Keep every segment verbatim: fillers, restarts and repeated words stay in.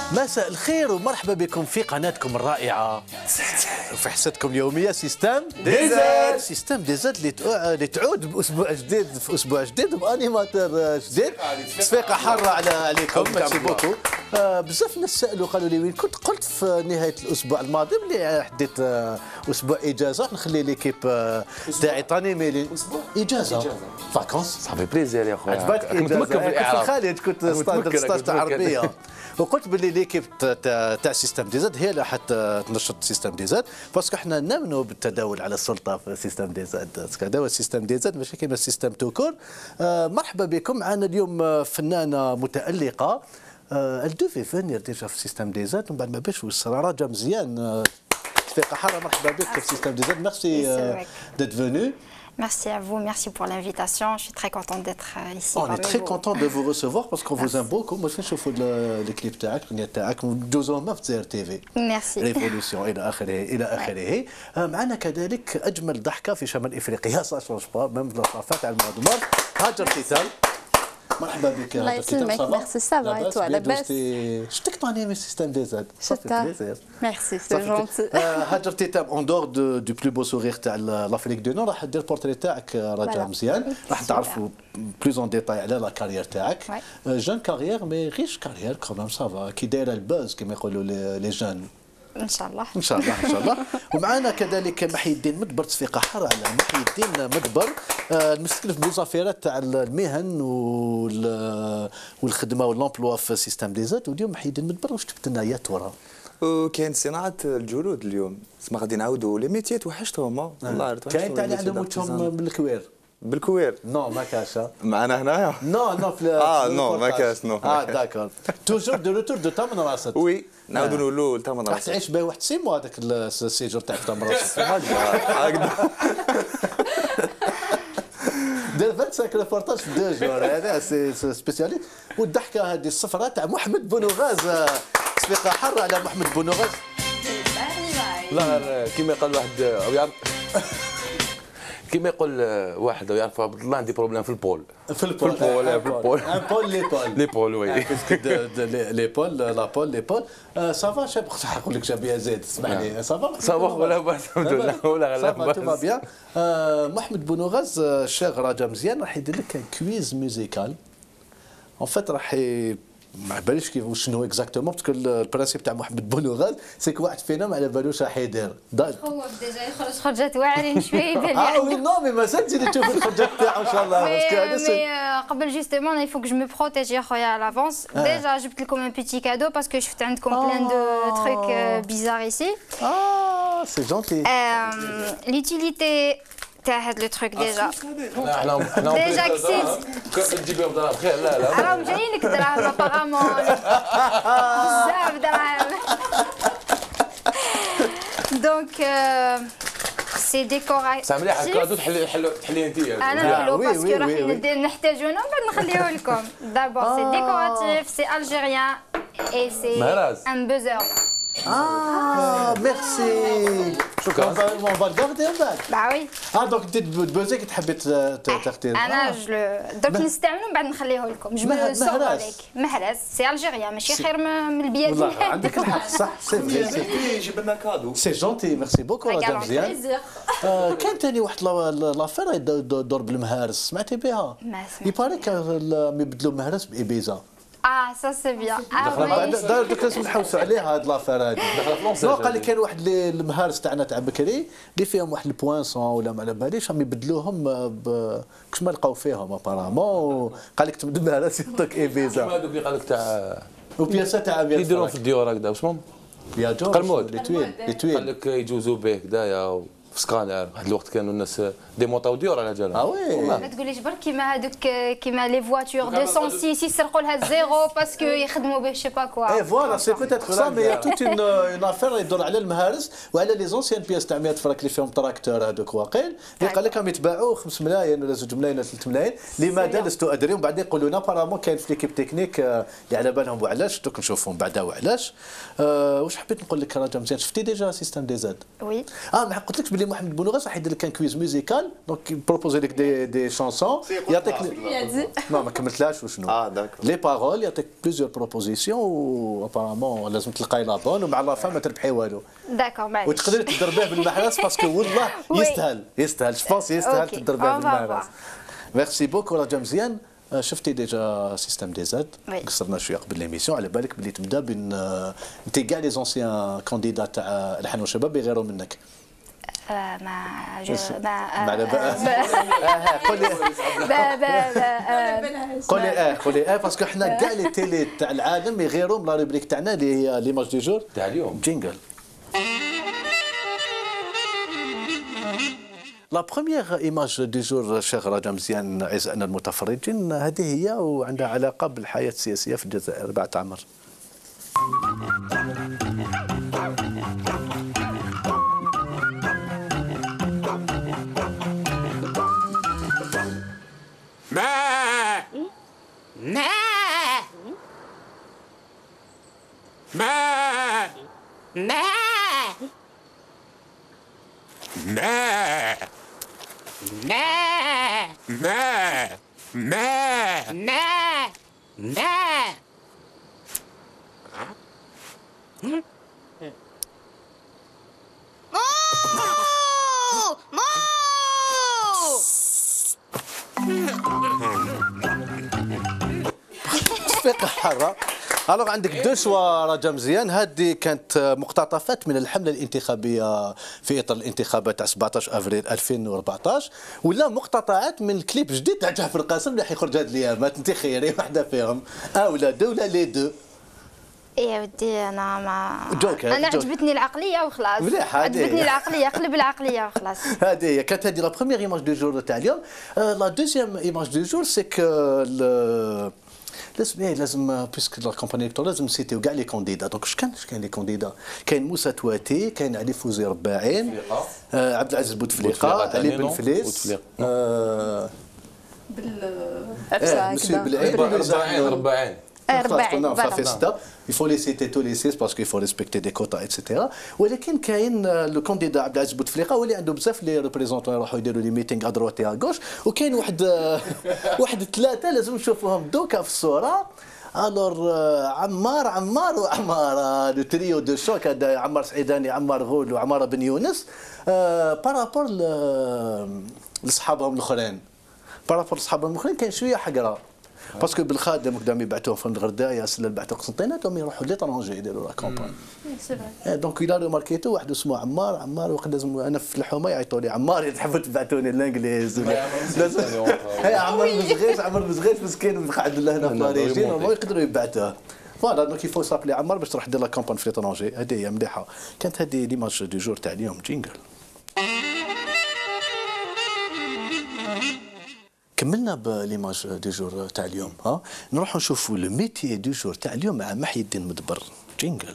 مساء الخير ومرحبا بكم في قناتكم الرائعة وفي حصتكم اليومية سيستم ديزاد. سيستم ديزاد اللي تعود بأسبوع جديد في أسبوع جديد بأنيماتور جديد. تصفيقة حارة على عليكم. ميرسي بوكو. آه بزاف الناس سالوا قالوا لي وين كنت. قلت في نهاية الأسبوع الماضي بلي حديت آه أسبوع إجازة نخلي ليكيب آه تاعي تانيمي أسبوع إجازة فاكونس. صافي بليزير يا خويا. عجبتك إجازة. كنت في الخالد كنت ستاج عربية وقلت باللي ليكيب تاع سيستم ديزاد هي اللي حتى تنشط سيستم ديزاد باسكو احنا نامنوا بالتداول على السلطه في سيستم ديزاد. باسكو هذا هو سيستم ديزاد ماشي كيما السيستم توكور. آه مرحبا بكم. معنا اليوم فنانه متالقه. آه الدوفي فنير ديجا في سيستم ديزاد ومن بعد ما باش والصراحه راجع مزيان. آه تفيقه حاره مرحبا بك في سيستم ديزاد. ميرسي ديت فونو. Merci à vous, merci pour l'invitation. Je suis très contente d'être ici. On est très content de vous recevoir parce qu'on vous aime beaucoup. Moi, je نشوفوا الكليب تاعك الأغنية تاعك ندوزوهم في تزير تي في. Merci. ريفولوسيون إلى آخره إلى آخره. معنا كذلك أجمل ضحكة في شمال إفريقيا سا شونج با ميم لو صافات على المضمار هاجر تيتال. مرحبا بك الله يسلمك. ميرسي سافا اي تو لاباس. شتك طاني سيستم ديزاد. شتا ميرسي سي جونتي. هاجر تيتال اون دور دو بلو بو سورير تاع لافريك دو نور راح دير بورتري تاعك راجع مزيان. راح تعرفوا بلوز اون ديتاي على لا كارير تاعك. جون كارير مي ريش كارير كومام سافا كي دايره الباز كما يقولوا لي جون. ان شاء الله ان شاء الله ان شاء الله. ومعنا كذلك محي الدين مدبر. تصفيقه حاره على محي الدين مدبر المستكلف بوزافيرات تاع المهن والخدمه والامبلوا في سيستم ديزاد. واليوم محي الدين مدبر واش جبت لنا يا ترى؟ كاين صناعه الجلود اليوم تسمى غادي نعاودوا لي ميتيات وحشتهم والله. كاين تاع اللي عندهم وجههم بالكوير. بالكوير؟ نو ما كاش. معنا هنايا؟ نو نو في اه نو ما كاش نو. اه داكور. توجور دو روتور دو تامن راسك. وي نعاودوا نقولوا تامن راسك. راح تعيش به واحد سي موا هذاك السيجور تاعك تامن راسك. هكذا دير خمسة وعشرين ريبورتاج في دو جور. هذا سي سبيسياليست. والضحكه هذه الصفراء تاع محمد بونوغاز. تصفيقه حاره على محمد بونوغاز. لا كيما قال واحد او يعرف كيما يقول واحد يعرف عبد الله عندي بروبليم في البول. في البول في البول في البول ان بول لي بول لي بول وي لي بول لا بول لي بول. سافا شاب نقول لك شاب يا زيد اسمعني. سافا سافا ولا باس الحمد لله ولا غير سافا تو بيان. محمد بونوغاز الشيخ راجع مزيان راح يدير لك كويز ميوزيكال. اون فيت راح ما باليش كيف شنو اكزاكتومون باسكو البرانسيب تاع محمد بونوغاز سيك واحد فينا ما على بالوش راح يدير. هو ديجا يخرج خرجات واعرين شويه يبان لي. اه وي نو مي مازال تزيد تشوف الخرجات تاعو ان شاء الله. باسكو مي قبل جوستومون il faut que je me protège يا خويا على لافونس. ديجا جبت لكم ان بيتي كادو باسكو شفت عندكم بلان دو تروك بيزار ايسي. اه سي جونتي. ليتيليتي تاع هاد لو تروك ديجا احنا احنا ديجا كسيت كنت تجيبهم دراهم خير. لا لا راهم جايين لك دراهم ابارامون بزاف دراهم. دونك سي ديكوراتيف. سامي مليح الكادو تحلي تحلي انت. انا نحلو باسكو راح نحتاجو انا بعد نخليه لكم. دابور سي ديكوراتيف سي الجيريان اي سي ان بوزر. اه ميرسي. شكرا. اون فا غاردي من بعد. با وي. اه دونك انت بوزيك تحبي تختار. انا جو درك نستعملو من بعد نخليه لكم. جو مو سوغ عليك. مهرس سي الجيريان ماشي خير من البيات. والله عندك الحق صح سي فري. جيب لنا كادو. سي جونتي ميرسي بوكو راجع مزيان. كان ثاني واحد لافير يدور بالمهارس سمعتي بها؟ ما سمعت. يبارك يبدلوا مهرس بإبيزا. اه سا سي بيان. اه بعد دوك لازم نحوسوا عليها هاد لافير هادي. دخل قال لي كان واحد المهارس تاعنا تاع بكري اللي فيهم واحد البوانسون ولا ما على باليش راهم يبدلوهم كش ما لقاو فيهم ابارامون. قال لك تبدل المهارس يعطوك ايبيزا. هذوك اللي قال لك تاع وبياسه تاع ابيض يديرون في الديور هكذا واسمهم يا جورج قرمود. لي تويل لي قال تويل. لك يجوزوا به هكذايا في سكانر. واحد الوقت كانوا الناس ديمونطاو ديور على جالهم. اه وي ما تقوليش برك كيما هذوك كيما لي فواتور مئتين وستة يسرقوا لها الزيرو باسكو يخدموا به شي با كوا. اي فوالا سي بوتيتر سا مي توت اون اون افير يدور على المهارس وعلى لي زونسيان بياس تاع مية فرانك اللي فيهم تراكتور هذوك واقيل اللي قال لك راهم يتباعوا خمسة ملايين ولا زوج ملايين ولا ثلاثة ملايين. لماذا لست ادري؟ ومن بعد يقولوا لنا بارامون كاين في ليكيب تكنيك اللي على بالهم وعلاش دوك نشوفهم بعدا وعلاش. واش حبيت نقول لك راجل مزيان شفتي ديجا سيستم ديزاد؟ وي. اه ما قلت لكش بلي محمد بونغاس راح يدير لك كان كويز ميوزيكال دونك بروبوزي لك دي دي شانسون يعطيك ما ما كملتلاش وشنو اه داكور لي بارول يعطيك بليزيور بروبوزيسيون و ابارامون لازم تلقاي لا بون ومع لا فان ما تربحي والو داكور معليش وتقدري تضربيه بالمحراس باسكو والله يستاهل يستاهل جوبونس يستاهل تضربيه بالمحراس ميرسي بوكو راجع مزيان شفتي ديجا سيستم دي زاد قصرنا شويه قبل ليميسيون على بالك بلي تبدا بين انت كاع لي زونسيان كانديدا تاع الحان والشباب يغيروا منك ما ما ما قولي قولي اه قولي اه باسكو حنا كاع لي تيلي تاع العالم يغيروا من لا روبريك تاعنا اللي هي ليماج دي جور تاع اليوم جينجل. لا بروميير ايماج دو جور شيخ رجا مزيان اعزائنا المتفرجين هذه هي وعندها علاقه بالحياه السياسيه في الجزائر بعد عمر. ما ما ما ما ما ما ما ما ما ما تصفيق حاره. الوغ عندك دو شوا رجا مزيان هذه كانت مقتطفات من الحمله الانتخابيه في اطار الانتخابات تاع سبعطاش افريل ألفين وأربعطاش ولا مقتطعات من الكليب جديد تاع جعفر القاسم اللي حيخرج هذه الايامات انت خيري واحده فيهم اه ولا دو ولا لي دو. يا ودي انا ما جوكر انا عجبتني العقليه وخلاص مليحه عجبتني العقليه قلب العقليه وخلاص. هذه هي كانت هذه لا بروميير ايماج دو جور تاع اليوم. لا دوزيام ايماج دو جور سي كو لازم ايه لازم بيسك لا كومباني الكترونيه لازم نسيتيو كاع لي كونديدا دونك اش كان اش كاين لي كونديدا كاين موسى تواتي كاين علي فوزي رباعين آه عبد العزيز بوتفليقه علي بن فليس آه بال مسيو بالعين رباعين أربعين فوالا. Il faut les citer tous les six parce qu'il faut respecter des quotas et cetera. ولكن كاين لو كونديدا عبد العزيز بوتفليقه هو اللي عنده بزاف لي ريبريزونتون يروحوا يديروا لي ميتينغ ا دروات ا غوش وكاين واحد واحد ثلاثه لازم نشوفوهم دوكا في الصوره. الور عمار عمار وعماره لو تريو دو شوك هذا عمار سعيداني عمار غول وعماره بن يونس بارابور لصحابهم الاخرين بارابور لصحابهم الاخرين كاين شويه حقره باسكو بالخادم قدام يبعثوهم في الغرداء يا سلا بعثوا قسنطيناتهم يروحوا ليترونجي يديروا لا كومبان. سي فري. دونك الى ريماركيتو واحد اسمه عمار عمار وقت لازم انا في الحومه يعيطوا لي عمار تحبوا تبعثوني الانجليز ولا لازم هي عمار مزغيش عمار مزغيش مسكين قاعد له هنا في باريس ما يقدروا يبعثوه. فوالا دونك يفو سابلي عمار باش تروح دير لا كومبان في ليترونجي. هذه هي مليحه. كانت هذه ليماج دو جور تاع اليوم جينجل. كملنا بليماج دو جور تاع اليوم ها نروحوا نشوفوا لو ميتي دو جور تاع اليوم مع محي الدين مدبر جينجل.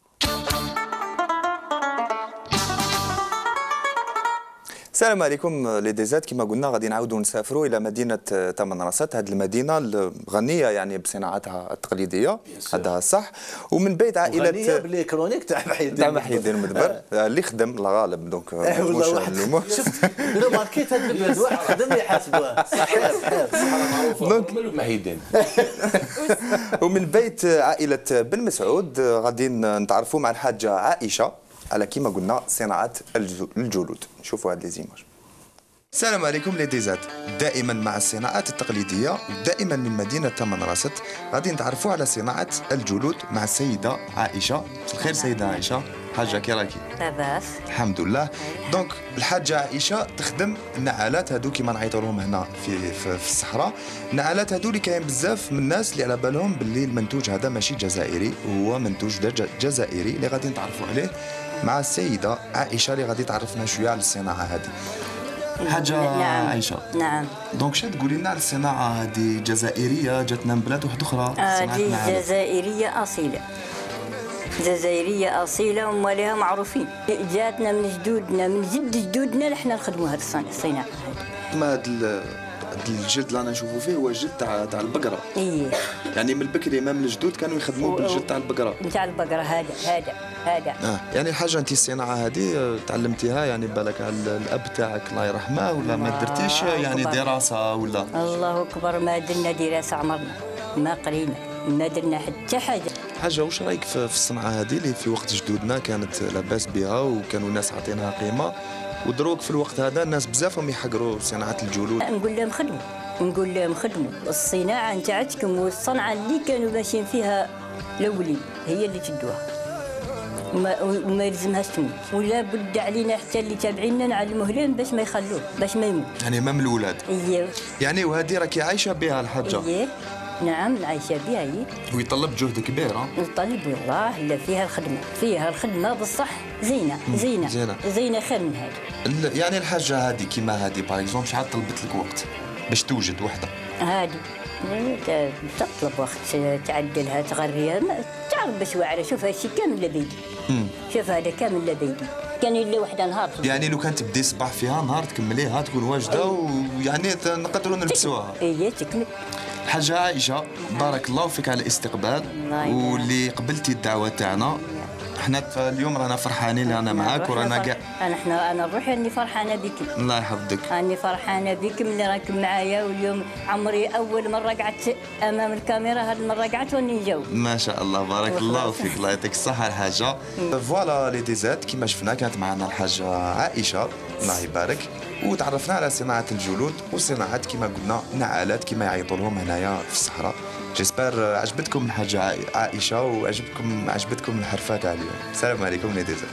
السلام عليكم لي ديزات. كما قلنا غادي نعاودوا نسافروا الى مدينه تمن راسات. هذه المدينه غنيه يعني بصناعتها التقليديه هذا صح. ومن بيت عائله غنيه بالكرونيك تاع محي الدين تاع محي الدين مدبر اللي خدم الغالب دونك مش شفت لو ماركيت هذا البلاد واحد خدم يحاسبوه دونك محي الدين. ومن بيت عائله بن مسعود غادي نتعرفوا مع الحاجه عائشه على كيما قلنا صناعه الجلود. نشوفوا هاد لي زيماج. السلام عليكم لي ديزات. دائما مع الصناعات التقليديه ودائما من مدينه تمن راسات غادي نتعرفوا على صناعه الجلود مع السيده عائشه. الخير سيده عائشه. حاجه كي راكي؟ لاباس الحمد لله. دونك الحاجه عائشه تخدم النعالات هادو كيما نعيطوا لهم هنا في في, في الصحراء. النعالات هادو اللي كاين بزاف من الناس اللي على بالهم باللي المنتوج هذا ماشي جزائري وهو منتوج جزائري اللي غادي نتعرفوا عليه مع السيده عائشه اللي غادي تعرفنا شويه على الصناعه هذه. حاجه نعم. عائشه نعم دونك شنو تقولي لنا على الصناعه هذه جزائريه جاتنا من بلاد واحده اخرى؟ هذه جزائريه اصيله جزائريه اصيله ومالها معروفين. جاتنا من جدودنا من جد جدودنا اللي حنا نخدموا هذه الصناعه هذه. ما هاد هذا الجلد اللي انا نشوفه فيه هو الجلد تاع تاع البقره. ايه يعني من البكري مام الجدود كانوا يخدموا بالجلد تاع البقره. نتاع البقره هذا هذا هذا. اه يعني الحاجه انت الصناعه هذه تعلمتيها يعني بالك على الاب تاعك الله يرحمه ولا ما درتيش يعني دراسه ولا؟ الله اكبر ما درنا دراسه عمرنا ما قرينا ما درنا حتى حاجه. حاجه واش رايك في الصنعه هذه اللي في وقت جدودنا كانت لاباس بها وكانوا الناس عاطينها قيمه ودروك في الوقت هذا الناس بزاف هم يحقروا صناعه الجلود؟ نقول لهم خدموا نقول لهم خدموا الصناعه نتاعتكم والصنعه اللي كانوا ماشيين فيها الاولين هي اللي تدوها وما, وما يلزمهاش تموت ولا بد علينا حتى اللي تابعينا نعلموه لهم باش ما يخلوه باش ما يموت يعني مام الاولاد. اييه يعني وهذه راكي عايشه بها الحاجه. اييه نعم عايشه بها هي. ويطلب جهد كبير ها؟ يطلب والله لا فيها الخدمه فيها الخدمه بصح زينه زينه زينه, زينة خير من هذه. يعني الحاجه هذه كيما هذه باغ اكزومبل شحال طلبت لك وقت باش توجد وحده؟ هذه تطلب وقت تعدلها تغريها تعرف باش واعره. شوف هادشي كامل لبيدي شوف هذا كامل لبيدي كان الا وحده نهار. يعني لو كان تبدي صباح فيها نهار تكمليها تكون واجده ويعني نقدروا نلبسوها. اييه تكمل. الحاجه عائشه بارك الله فيك على الاستقبال واللي قبلتي الدعوه تاعنا. احنا اليوم رانا فرحانين اللي انا معاك ورانا كاع. انا احنا انا روحي راني فرحانه بك. الله يحفظك. راني فرحانه بك ملي راكم معايا واليوم عمري اول مره قعدت امام الكاميرا هذه المره قعدت وني نجاوب. ما شاء الله بارك الله فيك الله يعطيك الصحه الحاجه. فوالا لي ديزات كيما شفنا كانت معنا الحاجه عائشه الله يبارك وتعرفنا على صناعه الجلود وصناعه كيما قلنا نعالات كيما يعيطوا لهم هنايا في الصحراء. جيسبر عجبتكم الحاجه عائشه وعجبتكم عجبتكم الحرفه تاع اليوم. السلام عليكم لي ديزات.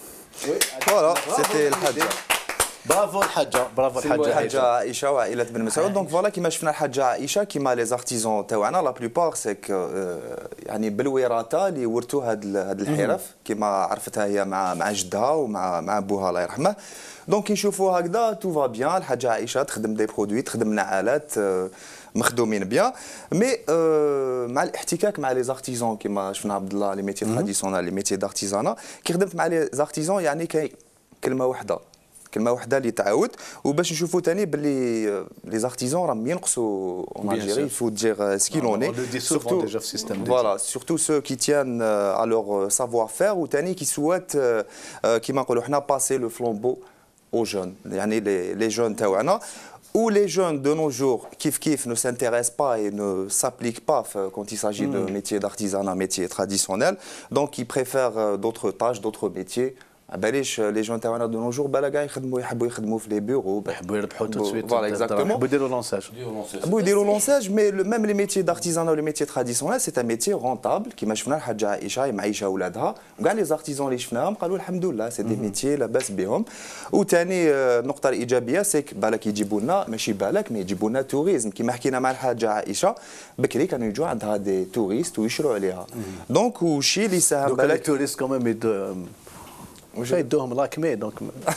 فوالا سيتي الحاجه. برافو الحاجه برافو الحاجه الحاجه عائشه وعائله بن مسعود. دونك فوالا كيما شفنا الحاجه عائشه كيما لي زارتيزون تاعنا لا بلوبار سيك يعني بالوراثه اللي ورثوا هاد هاد الحرف كيما عرفتها هي مع مع جدها ومع مع بوها الله يرحمه. دونك كي نشوفوا هكذا تو فا بيان. الحاجه عائشه تخدم دي برودوي تخدم نعالات مخدومين بيان مي مع الاحتكاك مع لي زارتيزون كيما شفنا عبد الله لي ميتي تراديسيونال لي ميتي دارتيزانا كي خدمت مع لي زارتيزون يعني كاين كلمه واحده كلمه واحده اللي تعاود وباش نشوفوا ثاني باللي لي زارتيزون راهم ينقصوا اون الجيري فو دير سكيلوني سورتو فوالا سورتو سو كي تيان ا لور سافوار فير وثاني كي سوات كيما نقولوا حنا باسي لو فلومبو aux jeunes يعني les, les jeunes تاعنا ou les jeunes de nos jours kif kif ne s'intéressent pas et ne s'appliquent pas quand il s'agit mm. de métiers d'artisanat, métiers traditionnels, donc ils préfèrent d'autres tâches, d'autres métiers. باليش لي جون تاعنا دو نو جور بالا كاع يخدموا يحبوا يخدموا في لي بيرو يحبوا يربحوا تو سويت فوالا اكزاكتومون يحبوا يديروا لونساج يحبوا يديروا لونساج مي ميم لي ميتيي دارتيزانا ولي ميتيي تراديسيونيل سي ان ميتيي رونطابل كيما شفنا الحاجه عائشه معيشه اولادها وكاع لي زارتيزون اللي شفناهم قالوا الحمد لله سي دي ميتيي لاباس بهم. وثاني النقطه الايجابيه سيك بالك يجيبوا لنا ماشي بالك مي يجيبوا لنا توريزم كيما حكينا مع الحاجه عائشه بكري كانوا يجوا عندها دي توريست ويشروا عليها دونك وشي اللي ساهم بالك توريست كوميم واش يدوهم لاكمي دونك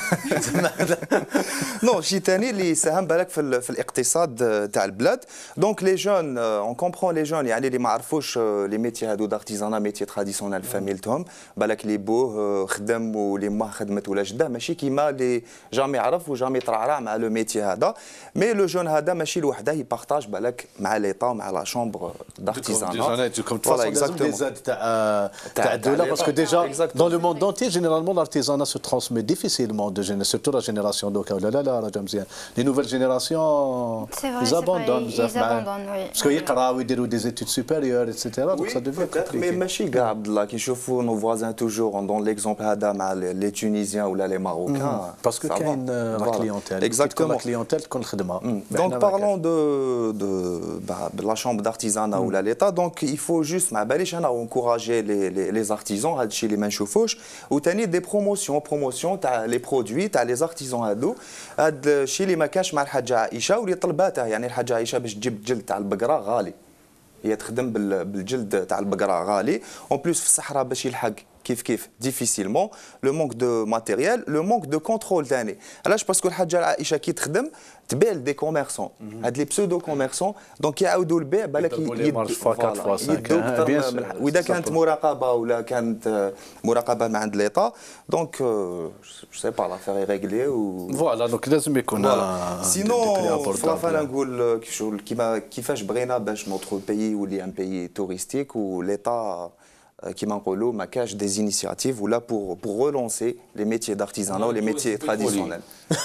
نو شي ثاني اللي ساهم بالك في, في الاقتصاد تاع البلاد. دونك لي جون اون كومبرون لي جون يعني اللي ما عرفوش لي ميتي هادو دارتيزانا ميتي تراديسيونال فاميلتهم بالك اللي بوه خدم واللي ماه خدمت ولا جده ماشي كيما اللي جامي عرف وجامي ترعرع مع لو ميتي هذا مي لو جون هذا ماشي لوحده يبارطاج بالك مع ليطا مع لا شومبر دارتيزانا فوالا اكزاكتومون تاع تاع الدوله باسكو ديجا دون لو موند انتي جينيرالمون l'artisanat se transmet difficilement de génération, surtout la génération d'Oka. Là, là, là, les nouvelles générations, vrai, ils abandonnent. Vrai, ils abandonnent, oui. Parce qu'ils créent des études supérieures, et cetera. Donc oui, ça devient compliqué. Mais Machi Abdallah, qui chauffe nos voisins toujours, on donne l'exemple Adam, les Tunisiens ou là, les Marocains. Mm. Parce que qu'il y a une voilà. clientèle. Exactement. La clientèle qu'on le khidma. Donc parlons de, de, bah, de la chambre d'artisanat mm. ou là l'État. Donc il faut juste, ma belle, encourager les, les, les artisans, chez les manchoufouches, ou tenir des promotions, promotions. تاع لي برودوي تاع لي زارتيزون هادو هاد الشيء اللي ما كانش مع الحاجه عائشه واللي طلباتها يعني الحاجه عائشه باش تجيب الجلد تاع البقره غالي هي تخدم بالجلد تاع البقره غالي اون بليس في الصحراء باش يلحق كيف كيف ديفيسيلمون لو مونك دو ماتيريال لو مونك دو كونترول ثاني. علاش؟ باسكو الحاجه العائشه كي تخدم تبيع لدي كوميرسون، هاد لي بسودو كوميرسون دونك يعاودوا البيع بالك يدوب. واذا كانت مراقبه ولا كانت مراقبه من عند ليطا دونك جو سي با لافير ريغلي و فوالا دونك لازم يكون سينون فلافا نقول كيما كيفاش بغينا باش نوتر بيي يولي ان بيي توريستيك وليطا كيما نقولوا ما كاش دي انيشياتيف ولا بور بور ريلونسي لي ميتيي دارتيزانال ولي ميتيي تراديسيونيل.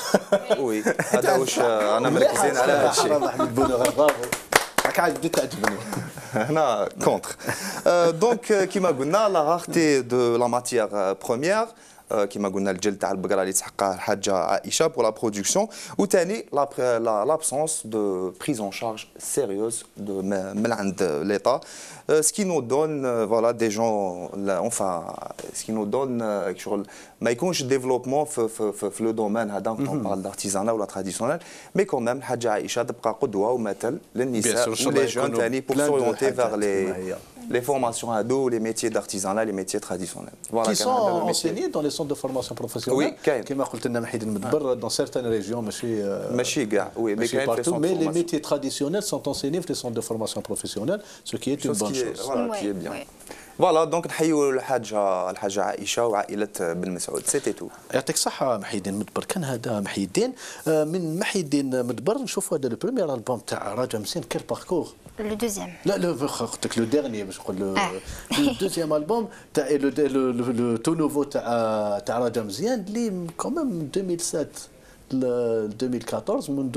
وي هذا واش انا مركزين على هذا الشيء. محمد بونغ برافو راك عاد بديت تعجبني. هنا كونتر دونك كيما قلنا لا رارتي دو لا ماتيير بروميير كما قلنا الجلد تاع البقره اللي تحققها الحاجه عائشه بور لا برودكسيون، وثاني لابسونس دو بريز اون شارج سيريوز من عند ليطا سكي نو دون فوالا دي جون اونفا سكي نو دون شغل ما يكونش ديفلوبمون في في في لو دومين هذا اون بارل دارتيزانا ولا تراديسيونيل، مي كوميم الحاجه عائشه تبقى قدوه ومثل للنساء ولي جون ثاني بور سوريونتي فيغ لي les formations ados, les métiers d'artisanat, les métiers traditionnels. Voilà, qui sont enseignés dans les centres de formation professionnelle. Oui, كما قلت لنا محيد المدبر dans certaines régions ماشي ماشي كاع oui, mais partout, mais les métiers traditionnels sont enseignés dans les centres de formation professionnelle, ce qui est une bonne chose. Voilà, qui est bien. فوالا دونك نحيوا الحاجه الحاجه عائشه وعائله بن مسعود. سيتي تو. يعطيك الصحه محي الدين مدبر. كان هذا محي الدين من محي الدين مدبر. نشوفوا هذا لو بريمير البوم تاع راجا مسين كيل باركور. لو دوزيام. لا لا قلت لك لو ديرني باش نقول لو دوزيام البوم تاع لو تو نوفو تاع تاع راجا مزيان اللي كوميم ألفين وسبعة ل ألفين وأربعطاش منذ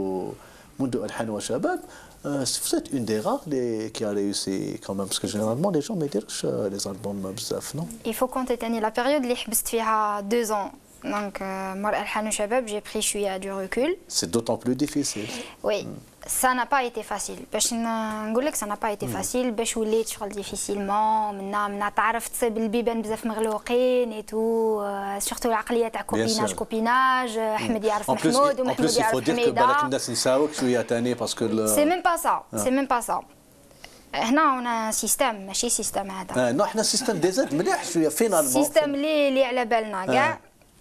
منذ الحان وشباب. C'est une des rares les, qui a réussi quand même, parce que généralement les gens ne dirigent les albums bzaf, non? Il faut compter la période اللي حبست فيها deux ans. Donc, moi, الحان وشباب, j'ai pris شوية du recul. C'est d'autant plus difficile. Oui. Ça n'a pas été facile. باش نقول لك ça n'a pas été facile. باش وليت شغل ديفيسيلمون منا منا تعرفت بالبيبان بزاف مغلوقين اي تو سورتو العقليه تاع كوبيناج كوبيناج احمد يعرف محمود ومحمود يعرف حميده. بالك الناس نساوك شويه ثاني باسكو سي ميم با سا سي ميم با سا. هنا هنا سيستم ماشي سيستم هذا. اه نو حنا سيستم دي زاد مليح شويه فينالمون. سيستم اللي اللي على بالنا كاع.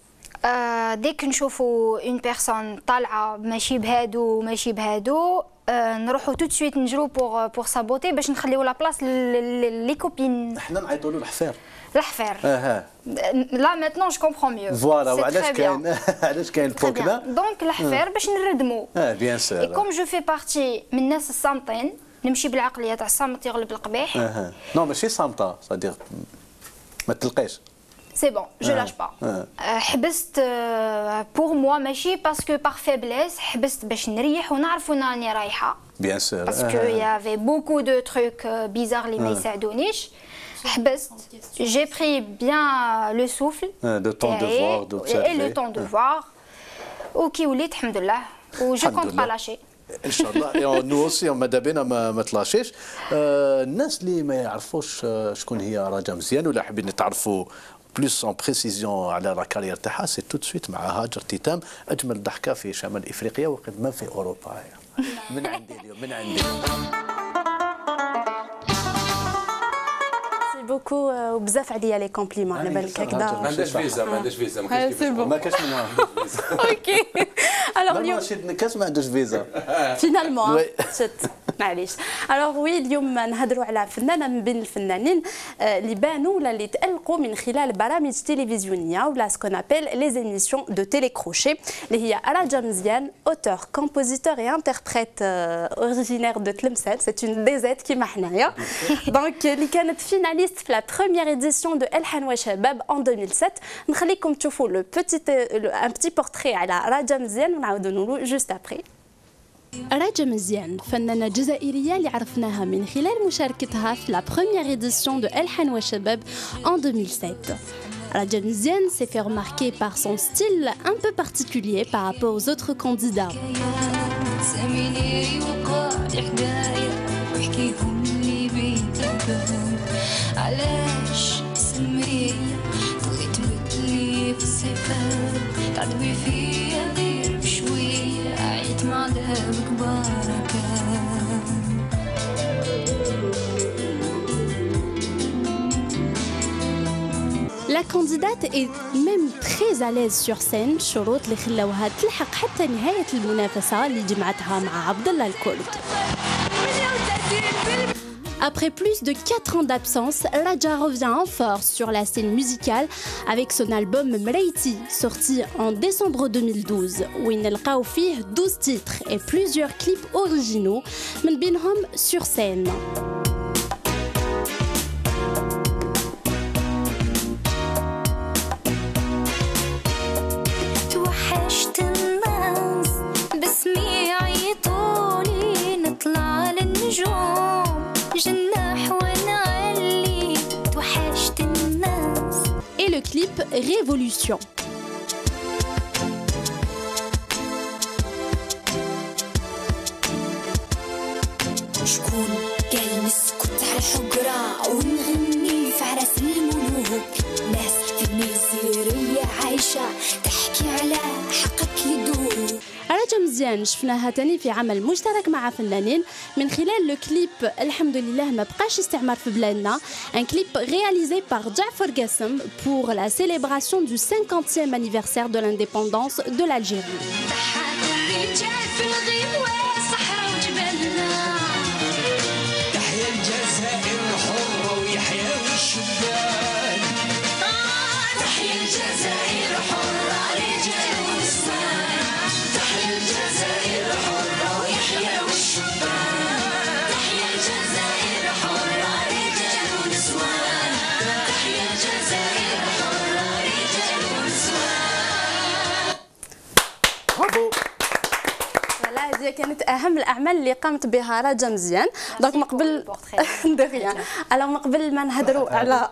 آه ديك نشوفوا اون بيرسون طالعه ماشي بهادو ماشي بهادو آه نروحوا تو سويت نجرو بور بور سابوتي باش نخليو لا بلاص لي كوبين. حنا نعيطوا له الحفير. الحفير. اها. لا ماتنون جو كومبرون ميو. فوالا وعلاش كاين علاش كاين البوكلا. دونك الحفير باش نردموا. اه بيان سور. اي كوم جو في بارتي من الناس الصامتين نمشي بالعقليه تاع الصامت يغلب القبيح. اها. نو ماشي صامته صديق ما تلقاش. C'est bon, je lâche pas. حبست pour moi ماشي باسكو par faiblesse حبست باش نريح ونعرف وين راني رايحه. Bien sûr. Parce qu'il y avait beaucoup de trucs bizarres اللي ما يساعدونيش. حبست. J'ai pris bien le souffle. Le temps de voir, d'observer. Et le temps de voir. وكي وليت الحمد لله. و je compte pas lâcher. ان شاء الله. نو اوسي ماذا بينا ما, ما تلاشيش. آه الناس اللي ما يعرفوش شكون هي راجا مزيان ولا حابين يتعرفوا بلوس اون بريسيزيون على لا كارير تاعها سي تو سويت مع هاجر تيتام اجمل ضحكه في شمال افريقيا وقد ما في اوروبا. من عندي اليوم من عندي. بوكو وبزاف عليا لي كومبليمون على بالك هكذا. ما عندهاش فيزا ما عندهاش فيزا ما كاينش فيزا. ما كاش منها. اوكي. الوغ اليوم ماشي كاس ما عندوش فيزا. فينالمون شت معليش. الوغ وي اليوم نهضروا على فنانه من بين الفنانين اللي بانوا ولا اللي تألقوا من خلال برامج تلفزيونيه ولا سكون ابل لي زيميسيون دو تيلي كروشي اللي هي راجا مزيان اوتور كومبوزيتور اي انتربريت اوريجينير دو تلمسان سي اون دي زيت كيما حنايا. دونك اللي كانت فيناليست في لا بروميير ايديسيون دو الحان وشباب ان ألفين وسبعة. نخليكم تشوفوا لو بوتي ان بتي بورتري على راجا مزيان ونعاودوا نقولوا جوست ابري. راجا مزيان فنانة جزائرية اللي عرفناها من خلال مشاركتها في لا بروميير ايديسيون دو الحان وشباب ان ألفين وسبعة. Raja Mziane s'est fait remarquer par son style un peu particulier par rapport aux autres candidats. La candidate est même très à l'aise sur scène. شروط اللي خلاوها تلحق حتى نهاية المنافسة اللي جمعتها مع عبد الله الكرد. Après plus de quatre ans d'absence, Raja revient en force sur la scène musicale avec son album Mreiti, sorti en décembre deux mille douze, où il نلقاو فيه douze titres et plusieurs clips originaux, من بينهم Sur scène. Et le clip Révolution. شكون قال نسكت على الحقرة ونغني في عرس الملوك ناس تنيزيرية عايشة تحكي على حقك يدوب. رجا مزيان شفناها تاني في عمل مشترك مع فنانين من خلال لو كليب الحمد لله ما بقاش استعمار في بلادنا un clip réalisé par Jaafar Gassem pour la célébration du cinquantième anniversaire de l'indépendance de l'Algérie. هذه كانت اهم الاعمال اللي قامت بها رجا مزيان. دونك من قبل دو ريان الوغ من قبل ما نهضروا على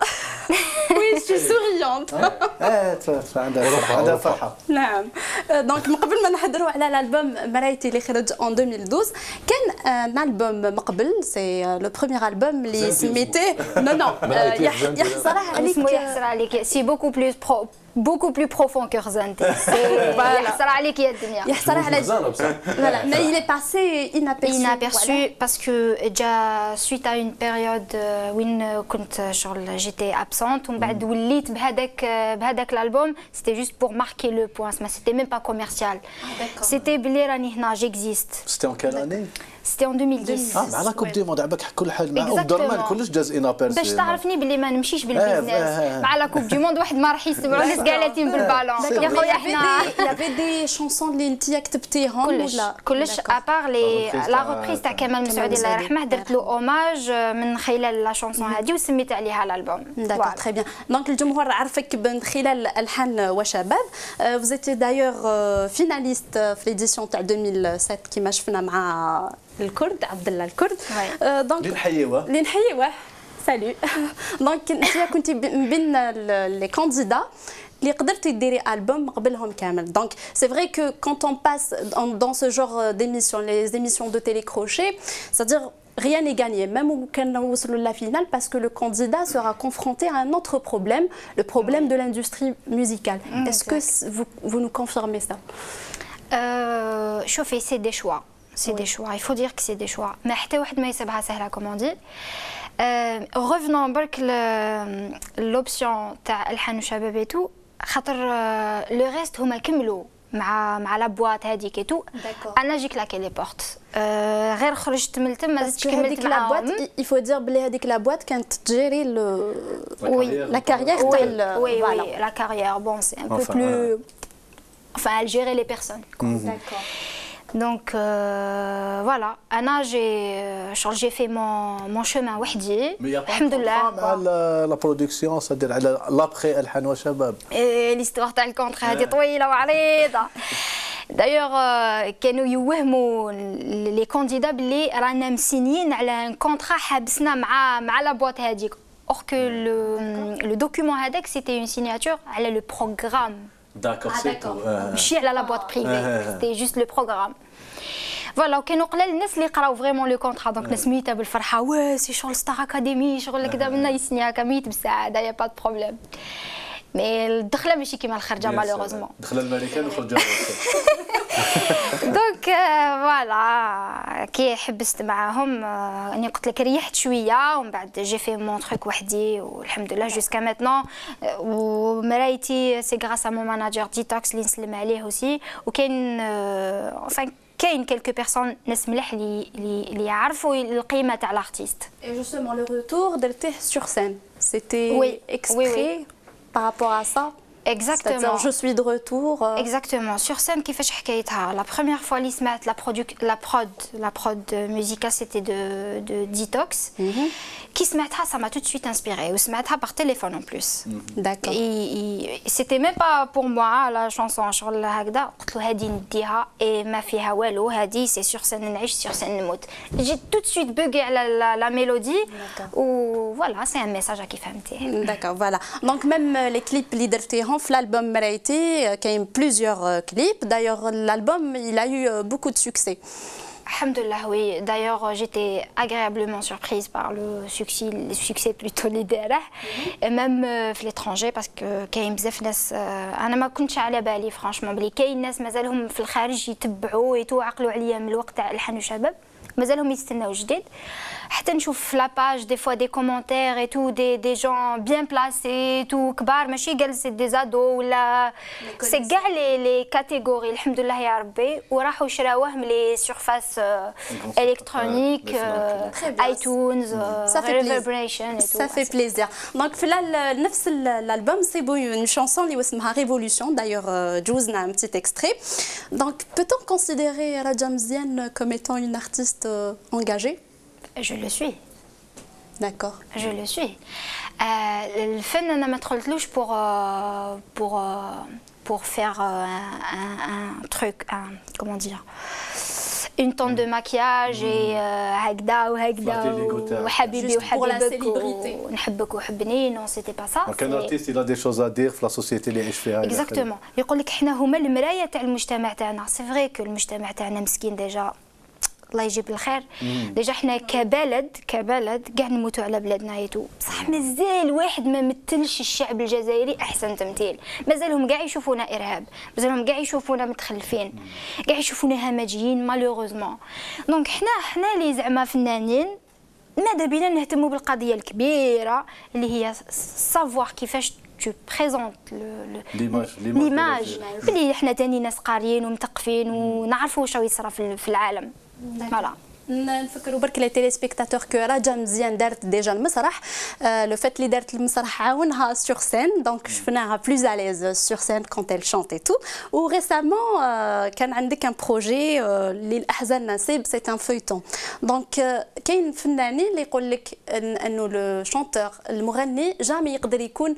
وي سي سوريونت اه عندها فرحه. نعم دونك من قبل ما نهضروا على الالبوم مرايتي اللي خرج ان deux mille douze كان ان البوم من قبل سي لو بروميير البوم اللي سميتيه نو نو يحصر عليك يحصر عليك سي بوكو بلوس beaucoup plus profond que Rzanti. يحصر عليك يا الدنيا. يحصر على voilà mais il est passé inaperçu. inaperçu parce que déjà suite à une période وين كنت شغل j'étais absente ومن بعد وليت بهذاك بهذاك الالبوم c'était juste pour marquer le point mais c'était même pas commercial. c'était بلي راني هنا j'existe. c'était en quelle année? C'était en deux mille dix. اه مع لا كوب دي موند عباك كل حاجه مع ام درمان كلش جاز انابيرسي باش تعرفني بلي ما نمشيش بالبيزنس مع لا كوب دي موند واحد ما راح يسمعوا الناس قالتين بالبالون يا خويا حنا يافي دي شونسون اللي انت كتبتيهم ولا كلش ابار لي لا ريبريز تاع كمال مسعودي الله يرحمه درت له اوماج من خلال لا شونسون هذه وسميت عليها الالبوم. داكور تري بيان دونك الجمهور عرفك من خلال الحان وشباب. vous étiez d'ailleurs finaliste في ليديسيون تاع deux mille sept كيما شفنا مع الكرد عبد الله الكرد. دونك اللي نحيوه اللي نحيوه سالو. دونك انت كنتي بين لي كانديدا اللي قدرتي ديري البوم قبلهم كامل. دونك سي فري كو كونت اون باس دون سو جور ديميسيون لي ايميسيون دو تيلي كروشي c'est-à-dire rien n'est gagné même au كنوصلوا la finale parce que le candidat sera confronté à un autre problème, le problème de l'industrie musicale. Est-ce que vous vous nous confirmez ça? euh شوفي c'est des choix. C'est oui. des choix, il faut dire que c'est des choix. Mais حتى واحد ما يسبها سهله comme on dit. Euh, revenons برك l'option تاع الحان وشباب ايتو خاطر لو ريست هما كملوا مع مع لا بواط هذيك ايتو. انا جي كلاكي لي بورت غير خرجت من تما ما زدتش كملت معاهم. il faut dire بلي هذيك لا بواط كانت تجيري لو وي لا كارير تاع وي وي لا كارير بون سي ان بو بلو enfin elle gérait les personnes. D'accord. Donc euh, voilà, Anna, j'ai j'ai fait mon, mon chemin وحدي. الحمد لله. مع la production, c'est-à-dire على l'après الحان وشباب. l'histoire تاع الكونتر هذه طويلة وعريضة. دايوغ كانوا يوهموا لي كانديدا بلي رانا مسينيين على ان كونترا حابسنا مع مع لا بواط هذيك. or que le le document هذاك c'était une signature على le programme. D'accord, c'est tout. ماشي على لا بواط بريفي سيتي جوست لو بروغرام. فوالا وكانوا قلال الناس اللي قراو فريمون لو كونطرا دونك ناس ميته بالفرحه واه سي شغل ستار اكاديمي شغل كذا منا يسني هكا ميت بالسعاده يا با دو بروبليم. مي الدخله ماشي كيما الخرجه مالوغوزمون. دخل الامريكان وخرج الروس. دونك فوالا كي حبست معاهم اني قلت لك ريحت شويه ومن بعد جي في مون تروك وحدي والحمد لله جوسكا ميتنون. ومرايتي سي غراس ا مون ماناجر ديتوكس اللي نسلم عليه اوسي. وكاين enfin كاين كيلكو بيرسون ناس ملاح اللي اللي يعرفوا القيمه تاع الارتيست. Et justement le retour درتيه sur scène. C'était oui, exprès oui, oui. par rapport à ça. Exactement. Je suis de retour. Euh... Exactement. Sur scène, كيفاش حكايتها. La première fois اللي سمعت la prod la prod la prod musicale c'était de de Detox. Mm-hmm. Qui سمعتها ça m'a tout de suite inspiré. وسمعتها par téléphone en plus. Mm-hmm. D'accord. Et, et c'était même pas pour moi la chanson شغل هكذا. قلت له هذه نديها et ما فيها والو. هذه c'est sur scène نعيش sur scène نموت. J'ai tout de suite bugué la la, la mélodie. Ou voilà, c'est un message qui فهمتيه. D'accord, voilà. Donc même les clips اللي درتيهم في l'album Maraïti, il y a eu plusieurs clips. D'ailleurs, l'album, il a eu beaucoup de succès. Alhamdulillah, oui. D'ailleurs, j'étais agréablement surprise par le succès, le succès plutôt lidéré, et même à l'étranger, parce que كاين بزاف ناس أنا ما كنتش على بالي فرانشمون بلي كاين ناس مازالهم في الخارج يتبعوا ويتوعقلوا عليا من الوقت تاع الحان وشباب مازالهم يستناو جديد. حتى نشوف في لاباج دي فوا دي كومونتير اي تو دي دي جون بيان بلاسي تو كبار ماشي قال سي دي زادو ولا سي كاع لي لي كاتيجوري الحمد لله يا ربي وراحوا شراوه من لي سيرفاس الكترونيك ايتونز ريفربريشن اي تو. Ça fait plaisir. Donc في نفس الالبوم سيبو une chanson اللي اسمها Révolution. D'ailleurs جوزنا un petit extrait. Donc peut-on considérer Radja Mziane comme étant une artiste engagée? Je le suis. D'accord. Je le suis. الفن أنا ما دخلتلوش pour pour pour faire un, un, un truc, un, comment dire, une tonne de maquillage et هكذا وهكذا وحبيبي وحبيبك ونحبك وحبني. Non, c'était pas ça. Donc un artiste, il a des choses à dire في la société اللي يعيش فيها. Exactement. يقول لك احنا هما المراية تاع المجتمع تاعنا. C'est vrai que المجتمع تاعنا مسكين ديجا. الله يجيب الخير. ديجا حنا كبلد كبلد كاع نموتوا على بلادنا ايتو بصح مازال واحد ما مثلش الشعب الجزائري احسن تمثيل. مازالهم كاع يشوفونا ارهاب، مازالهم كاع يشوفونا متخلفين، كاع يشوفونا همجيين مالوغوزمون. دونك حنا حنا اللي زعما فنانين ماذا بينا نهتموا بالقضيه الكبيره اللي هي سافوار كيفاش tu présentes l'image اللي حنا تاني ناس قاريين ومثقفين ونعرفوا واش راه يصرى في العالم. Voilà. نفكروا برك لي تيلي سبيكتاتور كو راجا مزيان دارت ديجا المسرح. لو فات اللي دارت المسرح عاونها سور سين دونك شفناها بلوز اليز سور سين كونت elle chante et tout. وريسامون كان عندك ان بروجي للاحزان نصيب سي ان فيوتون. دونك كاين فنانين اللي يقول لك انه لو شونتور المغني جامي يقدر يكون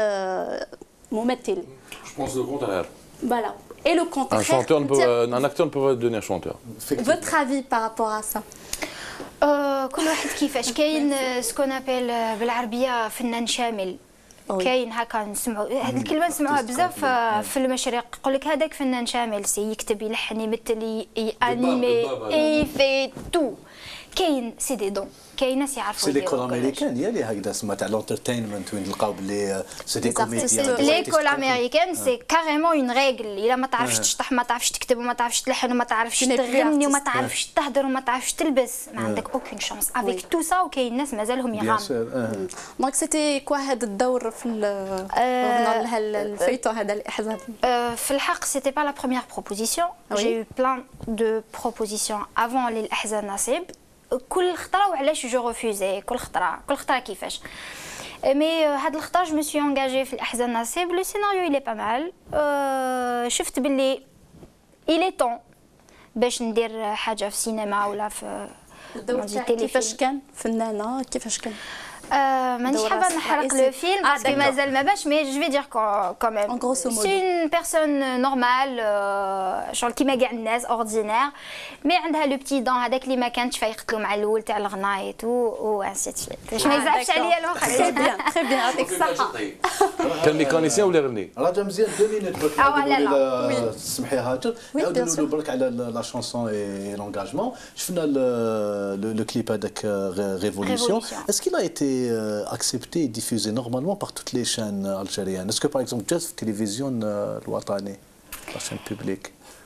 ممثل. Je pense le contraire. Voilà. Et le contraire. Un chanteur, ne peut, un acteur ne peut pas devenir chanteur. Votre avis par rapport à ça? كل واحد كيفاش. كاين سكون ابل بالعربيه فنان شامل. كاين هكا نسمعوا هذه الكلمه نسمعوها بزاف في المشرق. يقول لك هذاك فنان شامل سي يكتب يلحن يمثل يانيمي اي في تو. كاين سي دي دون. كاين ناس يعرفوا سي ليكول امريكان هي اللي هكذا سما تاع لونترتينمنت وين نلقاو بلي سي دي كوميديان. ليكول امريكان سي كاريمون اون ريغل. الا ما تعرفش تشطح ما تعرفش تكتب وما تعرفش تلحن وما تعرفش تغني وما تعرفش تهدر وما تعرفش تلبس ما عندك اوكين شانس افيك تو سا. وكاين ناس مازالهم يغامروا. دونك سيتي كوا هذا الدور في الفيتو هذا الاحزاب؟ في الحق سيتي با لا بروميير بروبوزيسيون. جي يو بلان دو بروبوزيسيون افون للاحزان نصيب. كل خطره وعلاش جو ريفوزي كل خطره كل خطره كيفاش. مي هاد الخطره جو مسوي انغاجي في الاحزان نصيب. لو سيناريو إلي با مال. شفت باللي إلي طون باش ندير حاجه في السينما ولا في كيفاش كان فنانه كيفاش كان. مانيش حابه نحرق لو فيلم باسكو مازال ما باش. مي جو في دير كوميم سي اون بيرسون نورمال شغل كيما كاع الناس اوردينير. مي عندها لو بتي دون هذاك اللي ما كانتش فايقت له مع الاول تاع الغناء اي تو و انسي سويت باش ما يزعفش عليا الاخر. تري بيان تري بيان يعطيك الصحه. كان ميكانيسيان ولا يغني؟ راجا مزيان دو مينوت برك. اه لا تسمحي هاجر نعاودوا له برك على لا شونسون اي لونغاجمون. شفنا لو كليب هذاك ريفوليسيون. اسكو لا ايتي accepté et diffusé normalement par toutes les chaînes algériennes? Est-ce que par exemple جاز في التلفزيون الوطني la chaîne publique?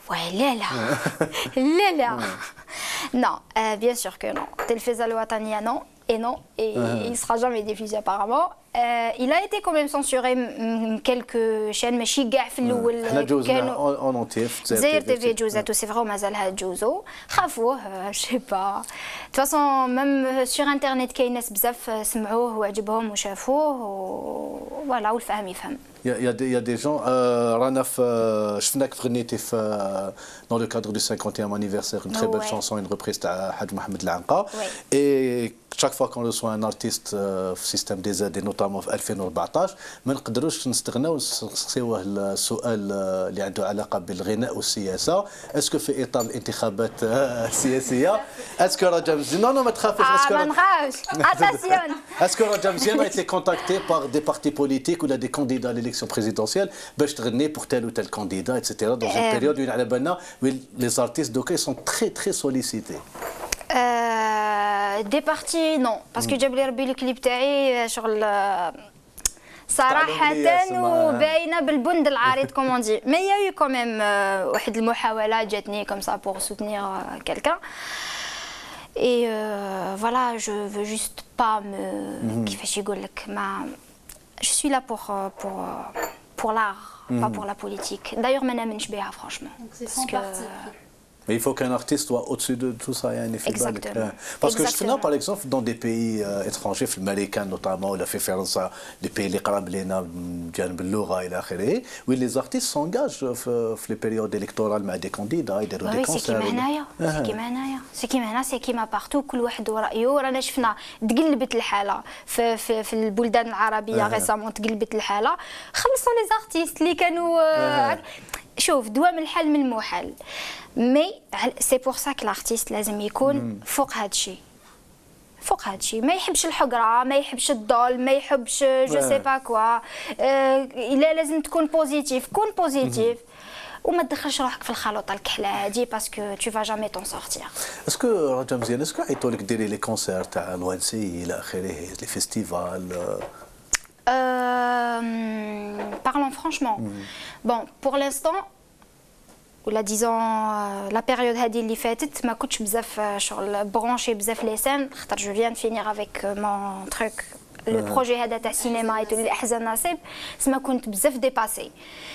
Ouais, là, là. là, là. Non, euh, bien sûr que non. Telfeza Louatania, non. Et non, et il ne sera jamais diffusé apparemment. Euh, il a été quand même censuré quelques chaînes, mais chez Gaf الأول كانوا en entier. زير تي في جوزاتو سي فري ومازالها تجوزو خافوه جو با. De toute façon même sur internet كاين ناس بزاف سمعوه وعجبهم وشافوه وفوالا والفهم يفهم. Il y, a, il y a des gens, euh, Rana, euh, je venais euh, dans le cadre du cinquantième anniversaire, une très oh, belle ouais. chanson, une reprise de Hadj Mohamed Lanqa. Oui. Et chaque fois qu'on reçoit un artiste euh, Système D Z, et notamment en ألفين وأربعطاش, ما نقدروش نستغناو نسقسيوه السؤال اللي عنده علاقة بالغناء والسياسة. اسكو في إطار الانتخابات السياسية اسكو رجا مزيان نو نو ما تخافش اسكو ما نخافش اتاسيون اسكو رجا مزيان a été contacté par des partis politiques ou des candidats à l'élection présidentielle باش تغني pour tel ou tel candidat et cetera dans une période où على بالنا les artistes دوكا sont très très sollicités. دي بارتي نو باسكو جاب لي ربي الكليب تاعي شغل صراحة وباينة بالبند العريض كومون دي مي يا يو كوميم واحد المحاولات جاتني كوم سا بور سوتنير كالكان اي فوالا جو فو جوست با مو كيفاش يقول لك ما جو سوي لا بور بور بور لار با بور لا بوليتيك دايوغ ما نامنش بها فرانشمون Mais il faut qu'un artiste soit au-dessus de tout ça. Exactement. Parce que je fais par exemple dans des pays euh, étrangers, américains notamment, ou la référence à des pays les Karabléna, Djanbelloura et l'akhiré, où les artistes s'engagent dans les périodes électorales avec des candidats et des oui, concerts. C'est qui m'enaya. C'est qui m'enaya, c'est qui m'a partout. كل واحد ورأيه. رانا شفنا تقلبت الحالة في في في البلدان العربية récemment تقلبت الحالة. خلصوا les artistes اللي كانوا شوف دوام الحل من المحال. مي سي بور سا كو لارتيست لازم يكون فوق هذا الشيء فوق هذا الشيء ما يحبش الحقره ما يحبش الضل ما يحبش جو سي با كوا الا لازم تكون بوزيتيف كون بوزيتيف وما تدخلش روحك في الخلطه الكحله هذه باسكو تو فا جامي تون سورتير. اسكو رجا مزيان اسكو عيطوا لك ديري لي كونسير تاع الوانسي الى اخره لي فيستيفال؟ Parlons franchement. Bon, pour l'instant, ولا ديزون لا بيريود هذه اللي فاتت ما كنتش بزاف شغل برونشي بزاف لي سان خاطر جو فيان فينيغ افيك مون تروك لو بروجي هذا تاع السينما ايتو اللي احزن نصيب سما كنت بزاف ديباسي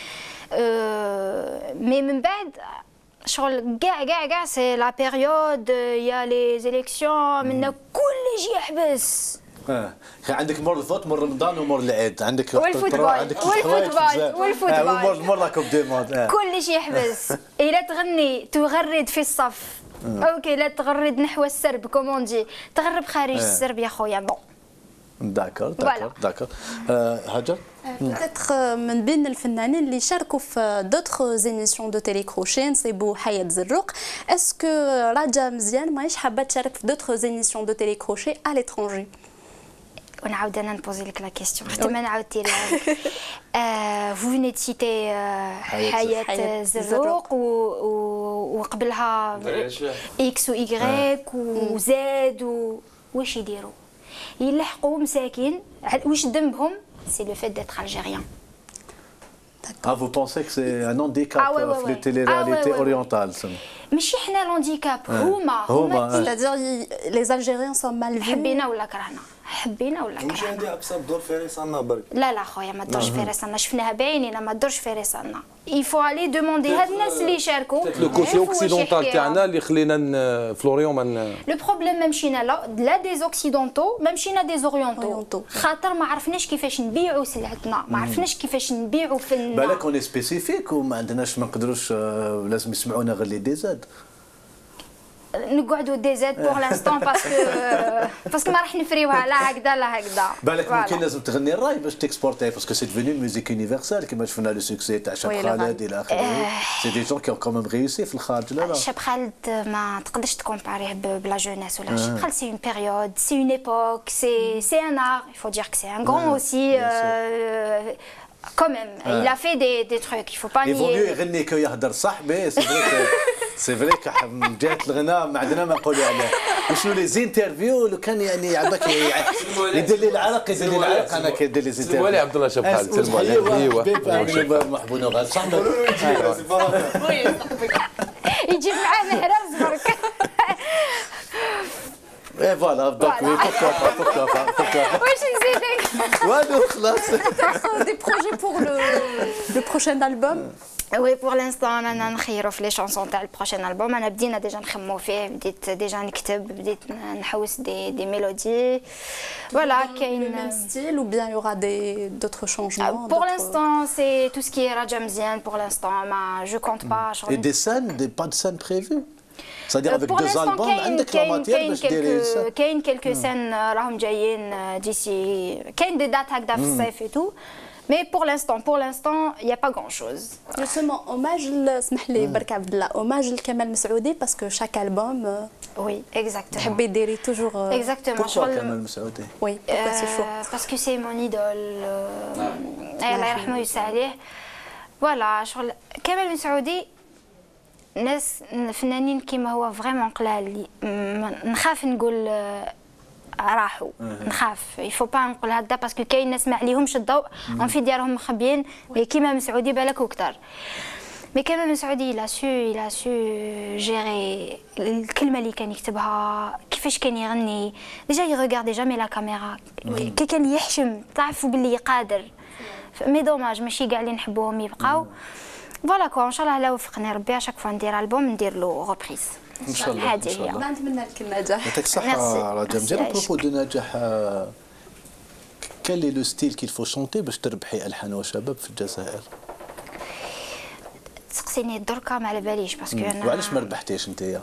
مي من بعد شغل كاع كاع كاع سي لا بيريود يا لي زيليكسيون منا كل شيء يحبس. اه عندك مور الفوت مور رمضان ومور العيد عندك والفوتبول والفوتبول والفوتبول مور مور لا كوب دي موند كل شيء يحبس. الا تغني تغرد في الصف اوكي لا تغرد نحو السرب كوموندي تغرب خارج السرب يا خويا بون داكور داكور داكور هاجر بتاتر من بين الفنانين اللي شاركوا في دوطخ زيميسيون دو تيلي كروشي نصيبوا حياة زروق اسكو راجا مزيان ماهيش حابه تشارك في دوطخ زيميسيون دو تيلي كروشي ا ليترونجي؟ ونعاود انا نبوزي لك لا كيستيون حتى ما نعاودتي لها. فو فيني تسيتي حياة زروق وقبلها اكس و ايغريك وزاد واش يديروا يلحقوا مساكين واش ذنبهم؟ سي لو فيت ديتر الجيريان. Ah, vous pensez que c'est un handicap ah, ouais, ouais, ouais. les téléréalités ah, ouais, orientales ouais. ماشي حنا الهانديكاب هما هما c'est-à-dire les Algériens sont mal vus حبينا ولا كرهنا حبينا ولا كرهنا. واش عندي عكسه الدور في رسالنا برك؟ لا لا خويا ما تدورش في رسالنا شفناها باينين ما تدورش في رسالنا. يفو الي دوموندي هاد الناس اللي يشاركوا لو كوتي اوكسيدونتال تاعنا اللي خلينا فلوريون من لو بروبليم ما مشينا لا لا دي اوكسيدونتو ما مشينا دي زوريونتو خاطر ما عرفناش كيفاش نبيعوا سلعتنا ما عرفناش كيفاش نبيعوا فننا. بالك اون سبيسيفيك وما عندناش ما نقدروش لازم يسمعونا غير لي دي زاد. نقعدوا دي زاد بور لانستون باسكو باسكو ما راح نفريوها لا هكذا لا هكذا. بالك ممكن لازم تغني الراي باش تكسبورتي باسكو سي ديفوني ميوزيك يونيفرسال كيما شفنا لو سوكسي تاع شاب خالد الى اخره سي دي جون كي كون ميم ريوسي في الخارج. لا لا شاب خالد ما تقدرش تكومباريه بلا جونيس ولا شاب خالد سي اون بيريود سي اون ايبوك سي سي ان ار il faut dire que c'est un grand aussi quand même il a fait des des trucs il faut pas nier. Il vaut mieux يغني كو يهدر صح مي سي فري سي فري من جهه الغناء ما عندنا ما نقولوا عليه. وشنو لي زينترفيو لو كان يعني عباك يدير لي العرق يدير لي العرق انا كيدير لي زينترفيو. سلموا لي عبد الله شوف حال سلموا عليه. ايوا محبوب نغال صح يجيب معاه مهرز برك. اي فوالا دونك وي بوركوا با بوركوا با. واش نزيدك؟ والو خلاص. Des projets pour le le prochain album. وي بور لانستون انا نخيروا في لي شونسون تاع البروشين البوم. انا بدينا ديجا نخمو فيه، بديت ديجا نكتب، بديت نحوس دي دي ميلودي. فوالا كاين ستيل ou bien il y aura des d'autres changements. Pour l'instant c'est tout ce qui est raja mzian pour l'instant ما je compte pas. Et des scènes, des pas de scènes prévues. C'est-à-dire avec pour deux albums عندك لا ماتير باش ديري كاين كيلكو سين راهم جايين ديسي، كاين دي دات هكذا في الصيف et tout. Mais pour l'instant, pour l'instant, il n'y a pas grand-chose. Justement, hommage, اسمح لي برك عبد الله، hommage لكمال مسعودي parce que chaque album. Oui, exactement. تحبي ديري toujours. Exactement. Pourquoi كمال مسعودي? Oui, pourquoi ce choix? Parce que c'est mon idole. الله يرحمه ويسع عليه. Voilà, شغل كمال مسعودي ناس فنانين كيما هو فريمون قلال، نخاف نقول راحوا، نخاف يفو با نقول هكذا باسكو كاين ناس ما عليهمش الضوء اون في ديارهم مخبيين، مي كيما مسعودي بالك وكثر. مي كيما مسعودي لا سو لا سو جيري الكلمه اللي كان يكتبها، كيفاش كان يغني، ديجا يغوغاردي جامي لا كاميرا، كي كان يحشم تعرفوا باللي قادر. مي دوماج ماشي كاع اللي نحبوهم يبقاو. فوالا كو ان شاء الله لا وفقني ربي اشاك فوا ندير البوم ندير له ريبريز ان شاء الله. هذه هي. نتمنى لك النجاح. يعطيك الصحة رجاء. مزيان بروبو دو نجاح، كان لي لو ستيل كيل فو شونتي باش تربحي الحان وشباب في الجزائر؟ تسقسيني دركا ما على باليش باسكو انا. وعلاش ما ربحتيش انتيا؟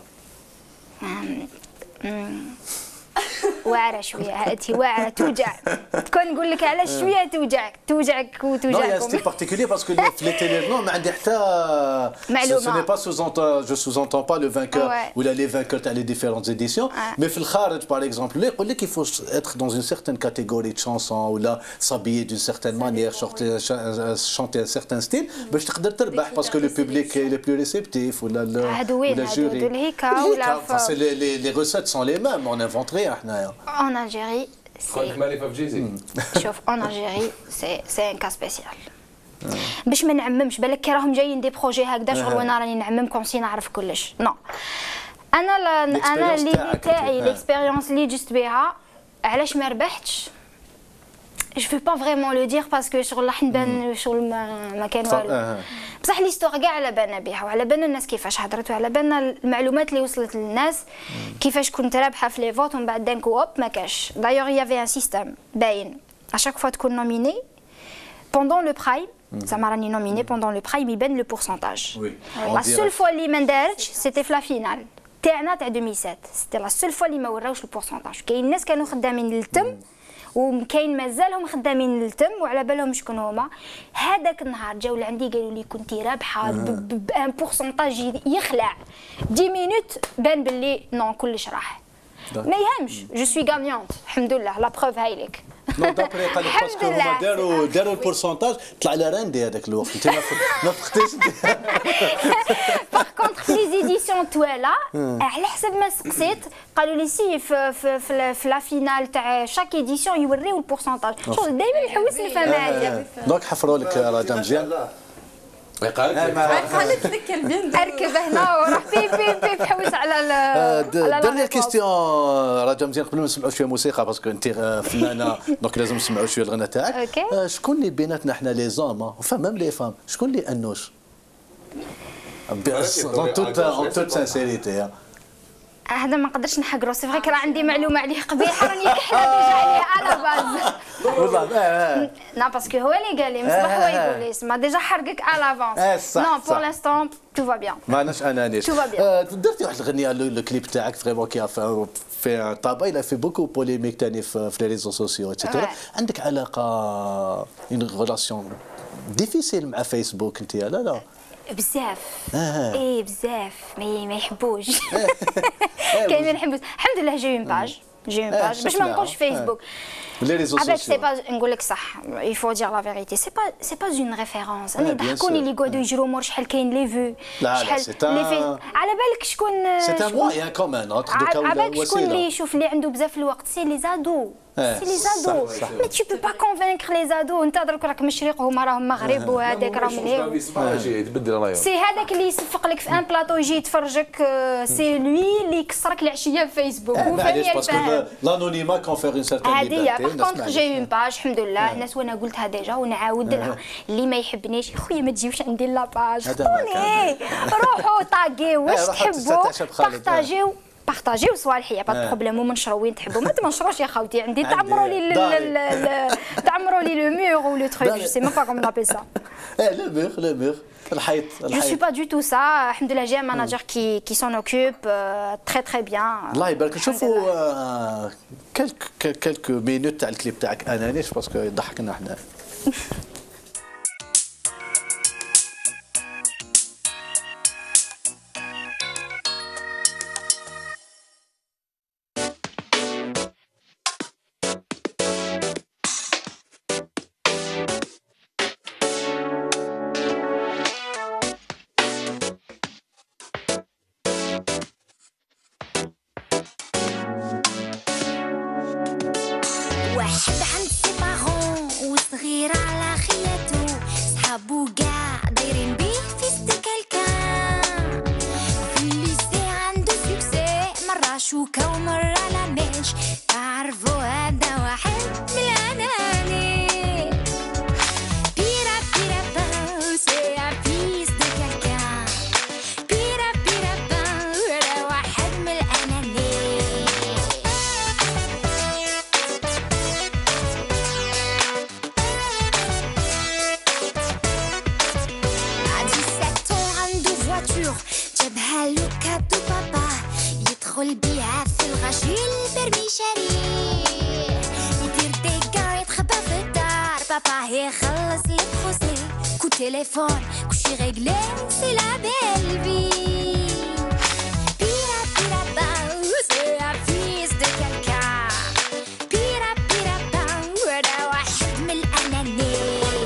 واعره شويه، هاتي واعره توجع. تكون نقول لك علاش شويه توجعك توجعك وتوجعكم. نو ستيل بارتيكولير باسكو في لي تيلي نو ما عندي حتى معلومه. سو ني با سوزونتون جو سوزونتون با لو فانكور ولا لي فانكور تاع لي ديفيرونت ايديسيون، مي في الخارج باغ اكزومبل اللي يقول لك يفو اتر دون اون سيغتان كاتيجوري دو شانسون ولا سابيي دون سيغتان مانيير شونتي ان سيغتان ستيل باش تقدر تربح باسكو لو بوبليك لي بلو ريسيبتيف ولا هادو وين هادو الهيكا ولا لي ريسيت سون لي ميم اون انفونت ريان حنايا. En Algérie, c'est شوف en Algérie c'est c'est un cas spécial. باش ما نعممش بالك كي راهم جايين دي بروجي هكذا شغل وانا راني نعمم كون سي نعرف كلش. نو انا انا اللي تاعي ليكسبيريونس اللي جست بها علاش ما ربحتش. Je veux pas vraiment le dire parce que شغل راح نبان شغل ما, ما كان والو. بصح ليستوار كاع على بالنا بها وعلى بالنا الناس كيفاش هضرت وعلى بالنا المعلومات اللي وصلت للناس كيفاش كنت رابحه في لي فوت ومن بعد دانك هوب ما كاش. دايوغ يافي ان سيستيم باين اشاك فوا تكون نوميني بوندون لو برايم زعما راني نوميني بوندون لو برايم يبان لو بورسونتاج. لا سول فوا اللي ما ندارتش سيتي في لا فينال تاعنا تاع ألفين وسبعة سيتي لا سول فوا اللي ما وراوش البورسونتاج. كاين الناس كانوا خدامين للتم وكاين مازالهم خدامين للتم وعلى بالهم شكون هما. هذاك النهار جاو لعندي قالوا لي كنتي رابحه بان بورسونتاج يخلع عشرة مينوت بان باللي نون كلش راح. ما يهمش جو سوي غانيونت الحمد لله لا بروف هاي لك. نو دابري قال لك باسكو هما داروا داروا البورسونتاج طلع على راندي هذاك الوقت انت ما فقتيش. باغ كونطخ في لي زيديسيون توالا على حسب ما سقسيت قالوا لي سي في في في لا فينال تاع شاك ايديسيون يوريو البورسونتاج. شغل دائما نحوس نفهم هذه. دونك حفروا لك رجاء مزيان. قالت لك البنت اركب هنا وروح بي بي بي بحوس على على ديرنيير كيستيون رجاء مزيان قبل ما نسمعوا شويه موسيقى باسكو انت فنانه دونك لازم نسمعوا شويه الغناء تاعك. شكون اللي بيناتنا حنا لي زوم وفهم ميم لي فام شكون اللي انوش؟ اون توت اون توت سانسيريتي هذا ما نقدرش نحقرو. سي فري راه عندي معلومه عليه قبيحه راني كحله ديجا عليه على باز. والله لا باسكو هو اللي قال لي مصباح هو يقول لي اسمع ديجا حرقك على فونس. نو بور لانستون تو فا بيان. ماناش انانيش. درتي واحد الغنيه الكليب تاعك فريمون كي في طابا il a fait beaucoup polémique تاني في لي ريزو سوسيو اتسيتيرا. عندك علاقه اون ريلاسيون ديفيسيل مع فيسبوك انت لا لا؟ بزاف ايه بزاف ما ما يحبوش. كاين ما يحبوش. الحمد لله جاي اون باج جي اون باج باش ما نقولش فيسبوك. لي ريزو عباك سوسيو سي با نقول لك صح يفو دير لا فيريتي سي با سي با اون ريفيرونس. انا يضحكوني اللي يقعدوا يجروا مور شحال كاين لي فيو شحال لي في على بالك شكون سي ان موان كومان على بالك شكون اللي يشوف اللي عنده بزاف الوقت سي لي زادو سي لي زادو مي tu peux pas convaincre لي زادو انت درك راك مشرق وهما راهم مغرب وهذاك راهم لهيه سي هذاك اللي يصفق لك في ان بلاطو يجي يتفرجك سي لوي اللي يكسرك العشيه في فيسبوك معليش باسكو لانونيما كونفير اون سيرتين هذه باغ كونتر جي اون باج الحمد لله الناس وانا قلتها ديجا ونعاود لها اللي ما يحبنيش خويا ما تجيوش عندي لا باج خذوني روحوا طاقيو واش تحبوا بارطاجيو بارطاجيو صوالحيه با بروبليم ومنشروا وين تحبوا ما تمنشروش يا خوتي عندي تعمروا لي تعمروا لي لو مور و لو تروك جو سي ميم با كوم نابيل سا اه لو مور لو مور الحيط جو سوي با دو تو سا الحمد لله جي ماناجر كي كي سون اوكوب تري تري بيان الله يبارك. نشوفوا كلك كلك مينوت تاع الكليب تاعك انانيش باسكو يضحكنا احنا. واحد عند سي بارون وصغير على خياتو صحابو كاع دايرين بيه فيست كالكان في الليسي عنده سوكسي مرة شوكة ومرة لا ميش تعرفو هذا واحد من الأناني بيرا بيرا باو سي ان فيس دو كالكان بيرا بيرا باو هذا واحد من الأناني جابها له كادو بابا يدخل بيها في الغسيل برمي شريح يدير ديكا يتخبى في الدار بابا يخلص لي بخوسي كو تليفون كلشي ريغلي سي لا بيل في بيرا بيرا باو سي ان فيس دو كالكان بيرا بيرا باو هذا واحد من الأناني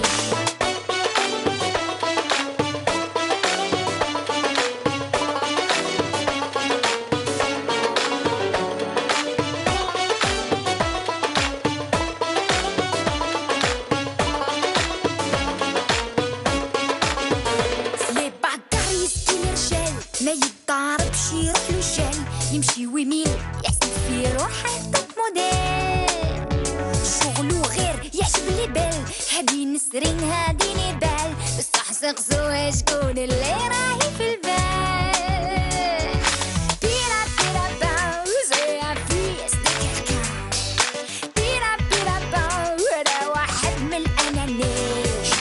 ما يتضاربش يروح له شال يمشي ويميل يحسب في روحه توب موديل شغلو غير يحسب لي بال هادي نسرين هادي نبال بصح سقسوها شكون اللي راهي في البال بيرا بيرا باو سي ان فيس دو كالكان بيرا بيرا باو هذا واحد من الأنانيش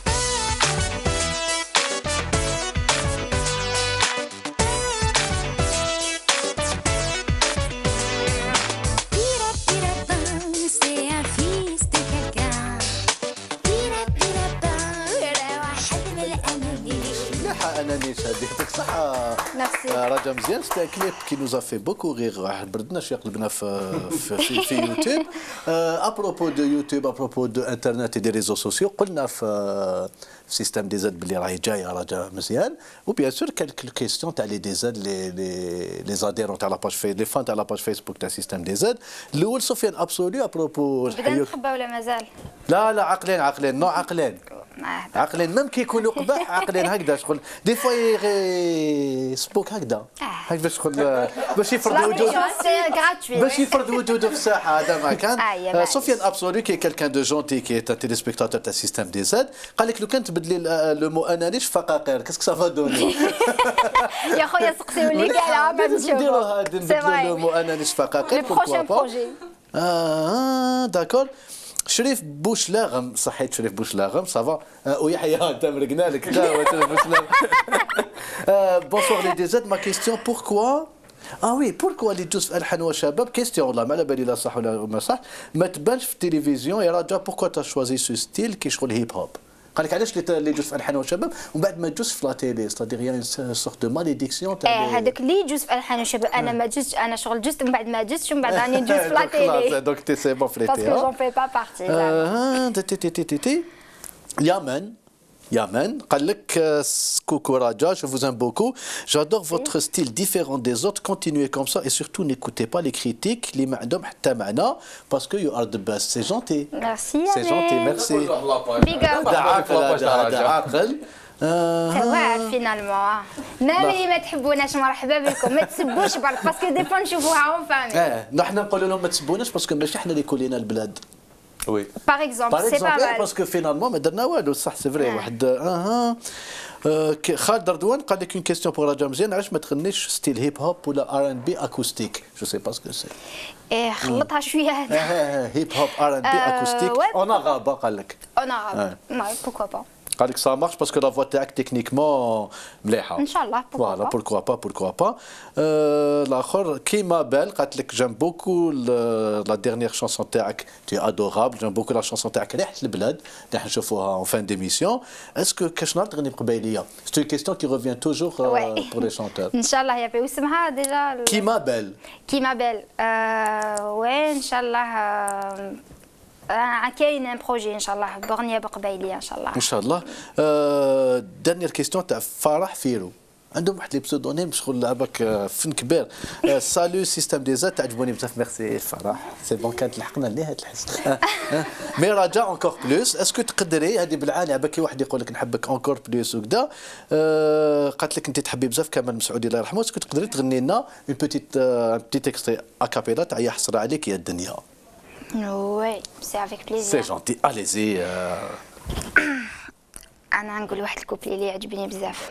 انانيش هذيك صح رجا مزيان سيتي ان كليب كي نوزا في بوكو غير واحد بردنا شي قلبنا في في, في, في يوتيوب ابروبو دو يوتيوب ابروبو دو انترنت دي ريزو سوسيو قلنا في سيستم دي زاد بلي راهي جايه رجا مزيان وبيان سور كالك كيستيون تاع لي دي زاد لي لي لي زاديرون تاع لاباج في لي فان تاع لاباج فيسبوك تاع سيستم دي زاد الاول سفيان ابسولي ابروبو بدا نخبى ولا مازال لا لا عقلين عقلين نو عقلين عقلين ميم كي يكونوا قباح عقلين هكذا شغل دي فوا سبوك هكذا هكذا باش شغل باش يفرض وجوده باش يفرض وجوده في الساحه هذا ما كان سفيان ابسولي كي كالكان دو جونتي كي تا تيليسبيكتاتور تاع سيستم دي زاد قال لك لو كان تبدلي لو مو انانيش فقاقير كاسكو سافا دوني يا خويا سقسيو لي كاع ما نديروها نبدلوا لو مو انانيش فقاقير لو بروشين بروجي اه داكور شريف بوشلاغم صحيت شريف بوشلاغم صافا ويحيى انت مرقنا لك لا شريف بوشلاغم بونسوار لي دي زاد ما كيستيون بوركوا اه وي بوركوا اللي تجوز في الحان وشباب كيستيون والله ما على بالي لا صح ولا ما صح ما تبانش في التلفزيون يا رجا بوركوا تا شوازي سو ستيل كي شغل هيب هوب قال لك علاش اللي يجوز في الحان وشباب ومن بعد ما يجوز في لا تيلي ستادير يا سورت دو ماليديكسيون تاع هذاك اللي يجوز في الحان وشباب انا ما جوزتش انا شغل جوست من بعد ما جوزتش ومن بعد راني نجوز في لا تيلي دونك تي سي بون في لي باسكو جون في با بارتي تي تي تي تي يامن Yamen, Kalek, coucou Raja, je vous aime beaucoup. J'adore votre style différent des autres. Continuez comme ça et surtout n'écoutez pas les critiques. Les ma'adom hatta ma'na parce que you are the best. C'est gentil. Merci. C'est gentil, merci. Big up. واعر فينالمون ناري ما تحبوناش مرحبا بكم ما تسبوش برك باسكو دي فوا نشوفوها اون فامي. اه نحن نقولوا لهم ما تسبوناش باسكو ماشي حنا اللي كلينا البلاد. Oui. Par exemple, c'est pas mal. Parce que finalement, ما درنا والو صح سي فري واحد اها خالد رضوان قال لك اون كيستيون بور راجا مزيان علاش ما تغنيش ستيل هيب هوب ولا ار ان بي اكوستيك جو سي با سكو سي ايه خلطها شويه هذا هيب هوب ار ان بي اكوستيك اون اغابا قال لك اون اغابا ما بوكوا با قال لك سا مارش باسكو لا فوا تاعك تكنيكمون مليحه ان شاء الله فوالا بوركوا با بوركوا با الاخر كيما بال قالت لك جام بوكو لا ديرنيير شانسون تاعك تي ادورابل جام بوكو لا شانسون تاعك ريحه البلاد اللي نشوفوها اون فان ديميسيون اسكو كاش نهار تغني بقبايليه سي اون كيستيون كي ريفيان توجور بور لي شونتور ان شاء الله يا بي واسمها ديجا كيما بال كيما بال وين ان شاء الله كاين ان بروجي ان شاء الله بغنيه بقبايليه ان شاء الله ان شاء الله دانيير كيستيون تاع فرح فيرو عندهم واحد لي بسودونيم شغل لعبك فن كبير سالو سيستم دي زات تعجبوني بزاف ميرسي فرح سي بون كانت لحقنا لنهايه الحصه مي رجا اونكور بلوس اسكو تقدري هذه بالعاني عباك كي واحد يقول لك نحبك اونكور بلوس وكذا قالت لك انت تحبي بزاف كمال مسعودي الله يرحمه اسكو تقدري تغني لنا اون بوتيت بوتيت اكستري اكابيلا تاع يا حسره عليك يا الدنيا Oui, c'est avec plaisir. C'est gentil, allez-y. أنا نقول واحد الكوبلي اللي يعجبني بزاف.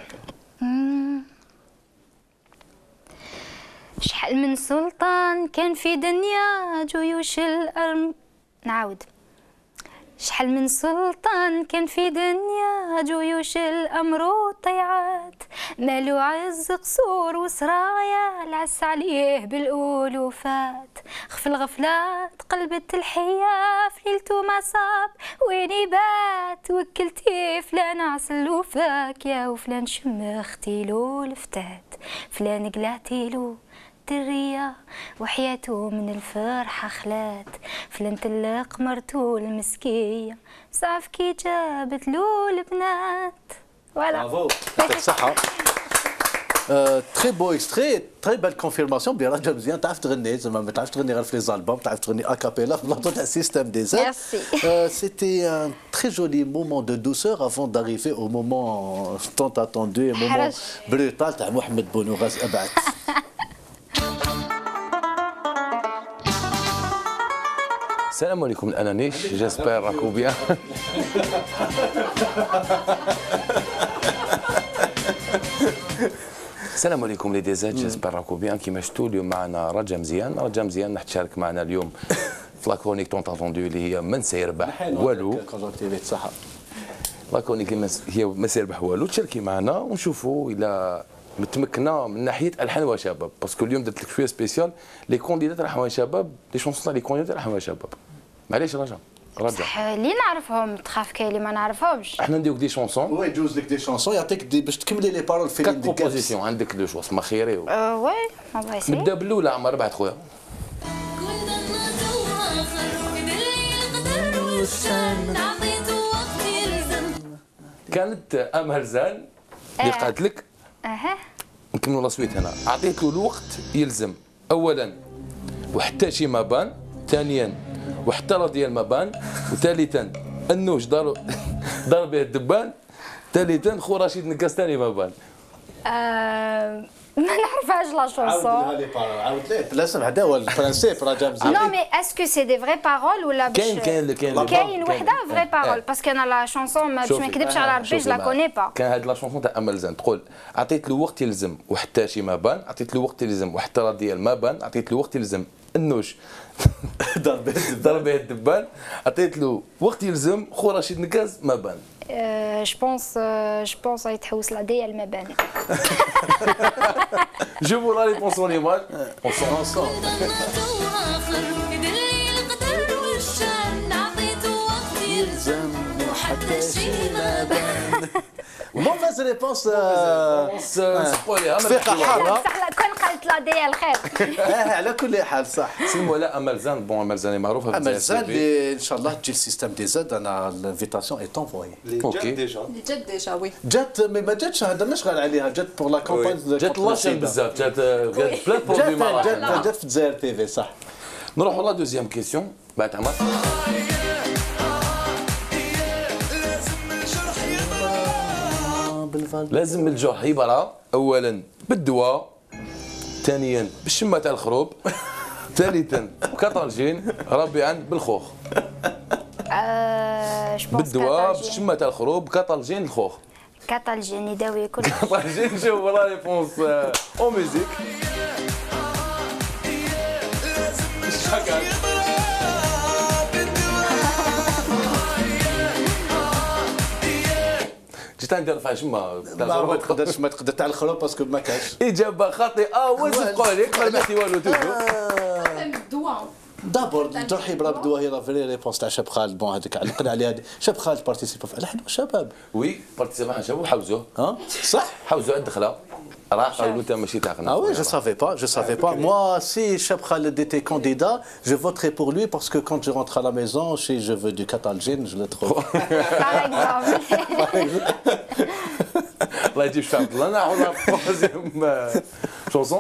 شحال من سلطان كان في دنيا جيوش الأرم نعاود شحال من سلطان كان في دنيا جيوش الأمر وطيعات مالو عز قصور وسرايا العس عليه بالألوفات خف الغفلات قلبت الحياة في ليلتو ما صاب ويني بات وكلتي فلان عسل وفاك يا وفلان شمختيلو الفتات فلان قلعتيلو الدرية وحياته من الفرحة خلات فلان تلق مرتو المسكية صعف كي جابت له البنات فوالا برافو يعطيك الصحة تري بو اكستري تري بال كونفيرماسيون بلي راجل مزيان تعرف تغني زعما ما تعرفش تغني غير في لي زالبوم تعرف تغني اكابيلا في لاطو تاع سيستم دي زاد سيتي ان تري جولي مومون دو دوسور افون داريفي او مومون طونت اتوندو مومون بروتال تاع محمد بونوغاز ابعد السلام عليكم الانانيش جاسبر راكو بيان السلام عليكم لي ديزات جاسبر راكو بيان كيما شفتوا اليوم معنا رجا مزيان رجا مزيان راح تشارك معنا اليوم في لاكرونيك طونت اتوندو اللي هي من سيربح والو صح لاكرونيك هي ما سيربح والو تشاركي معنا ونشوفوا الى متمكنه من ناحيه الحان وشباب باسكو اليوم درت لك شويه سبيسيال لي كونديدات الحان وشباب لي شونسون تاع لي كونديدات الحان وشباب معليش رجا رجع اللي نعرفهم تخاف كاين اللي ما نعرفهمش احنا نديوك دي شونسون وي يجوز لك دي شونسون يعطيك دي باش تكملي لي بارول في كات بروبوزيسيون عندك لو شوا ما خيري وي والله يسير نبدا بالاولى عمر بعد خويا كانت امل زان اللي قالت لك اها نكملوا لا سويت هنا اعطيت له الوقت يلزم اولا وحتى شي ما بان ثانيا واحترى ديال ما بان وثالثا النوش دار دار به الدبان ثالثا خو رشيد نكاس ثاني ما بان ما نعرفهاش لا شونسون عاود لي بارول عاود ليه لازم هذا هو البرانسيب راجع مزيان نو مي اسكو سي دي فري بارول ولا باش كاين كاين كاين كاين وحده فري بارول باسكو انا لا شونسون باش ما نكذبش على ربي جو لا كوني با كان هاد لا شونسون تاع امل زين تقول عطيت له وقت يلزم وحتى شي ما بان عطيت له وقت يلزم وحتى ديال ما بان عطيت له وقت يلزم النوش ضرب به الدبان عطيت له وقت يلزم خو رشيد نكاز ما بان جو بونس جو بونس يتحوس لا ديال ما بان جو فو لا ريبونس اون ايماج اون سون حتى شي ما موفيز ريبونس نصحوا عليها تفيقه حاره كون قالت لا دي الخير. على كل حال صح. سلموا على امل زان. بون امل زان معروفه في امل زان ان شاء الله تجي السيستم دي زاد. انا الانفيتاسيون اي تونفوي. اوكي اللي جات ديجا وي جات مي ما جاتش هذا ما شغال عليها. جات بور لا كومباني جات لاشين بزاف. جات بلان برودوي جات جات في الجزائر تي في صح. نروحوا لا دوزيام كيسيون بعد عمر. لازم الجرح يبرى اولا بالدواء، ثانيا بالشمه تاع الخروب، ثالثا بكطالجين، رابعا بالخوخ. بالدواء بالشمه تاع الخروب، كطالجين، الخوخ. كطالجين يداوي كل كطالجين. شوف لا ريبونس او ميوزيك. جيت ندير فيها شما ما تقدرش ما تقدر تاع الخروب باسكو ما كاش. اجابه خاطئه. وصفقوا عليك ما درتي والو توتو. الدواء دابور الجرح يبرى بالدواء. هي لا فري ريبونس تاع شاب خالد. بون هذيك علقنا عليها. شاب خالد بارتيسيبا في احد الشباب. وي بارتيسيبا شباب حوزوه. ها صح حوزوه على الدخله. راه قالوا انت ماشي تاعنا. Ah oui, je savais pas, je savais pas. Moi, si Cheb Khaled était candidat, je voterais pour lui parce que quand je rentre à la maison, si je veux du catalgine, je le trouve. Par exemple. الله يجيب شعب الله. نروحوا لا تروزيام شونسون.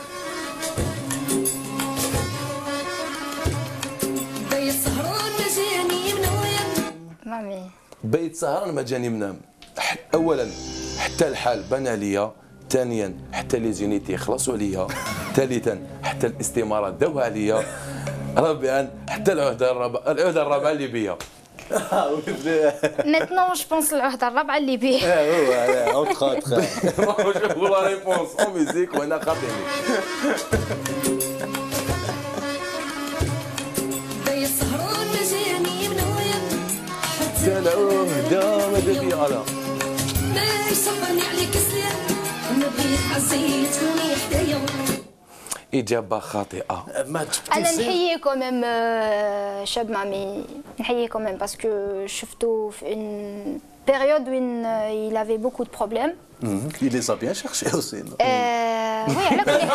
مامي بيت سهران ما جاني منام. اولا حتى الحال بان عليا، ثانيا حتى لي زونيتي خلصوا عليا، ثالثا حتى الاستمارات داوها عليا، رابعا حتى العهده الرابعه العهده الرابعه اللي بيا. ميتنون جو بونس العهده الرابعه اللي بيه. هو اوتخ اوتخ. شوفوا لا ريبونس او ميوزيك وانا خاطيني. العهده ماذا بيا انا. إجابة خاطئة. أنا نحييه كوميم شاب مامي. نحييه كوميم باسكو شفتو في une période où il avait beaucoup de problèmes. Il les a bien cherchés aussi. Oui على كل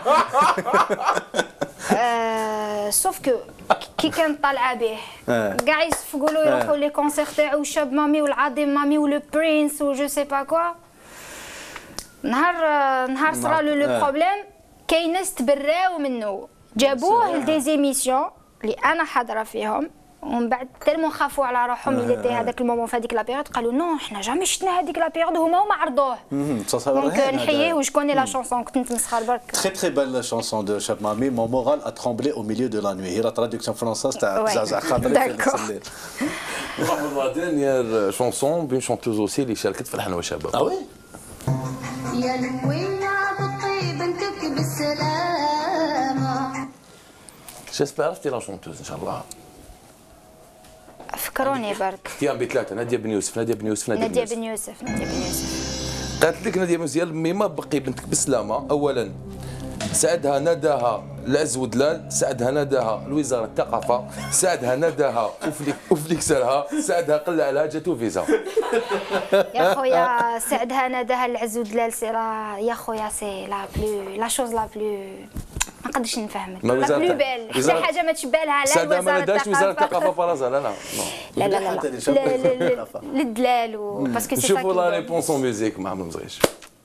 حال. سوف كو كي كان طالعه به كاع يصفقوا له يروحوا لي كونسير تاعو شاب مامي والعظيم مامي ولو برينس وجو سي با كوا. نهار نهار صرا له لو بروبليم كاين ناس تبراو منه جابوه لديزيميسيون اللي انا حاضره فيهم ومن بعد تالمون خافوا على روحهم اللي تي هذاك المومون في هذيك لا بيريود قالوا نو حنا جامي شفنا هذيك لا بيريود هما هما عرضوه. دونك نحييه وشكوني لا شونسون كنت نتمسخر برك. تري تري بال شونسون دو شاب مامي. مون مورال ا ترومبلي او ميليو دو لا نوي. هي لا تراديكسيون فرونساز تاع زعزع خاطري في الليل. نروحوا لا دانيير شونسون بين شونتوز اوسي اللي شاركت في الحنوه شباب. اه وي يا المويلة بالطيب انتك بالسلامة. جيسبر عرفتي لا شونتوز ان شاء الله. فكروني برك. اختيار بثلاثه. ناديه بن يوسف ناديه بن يوسف ناديه بن يوسف ناديه بن يوسف. قالت لك ناديه مزيان ميما بقي بنتك بالسلامه. اولا سعدها ناداها العز ودلال، سعدها ناداها الوزاره الثقافه، سعدها ناداها وفليك وفليك سالها، سعدها قلع لها جاتو فيزا. يا خويا سعدها ناداها العز ودلال سي لا يا خويا سي لا بلو لا شوز لا بلو ما نقدرش نفهمك. لا بلو بال حتى حاجه ما تشبه لها لا الوزاره ما ناداش وزاره الثقافه فرنسا. لا لا لا لا لا للدلال باسكو سي شوفوا لا ريبونس اون ميوزيك مع عمرو مزغيش.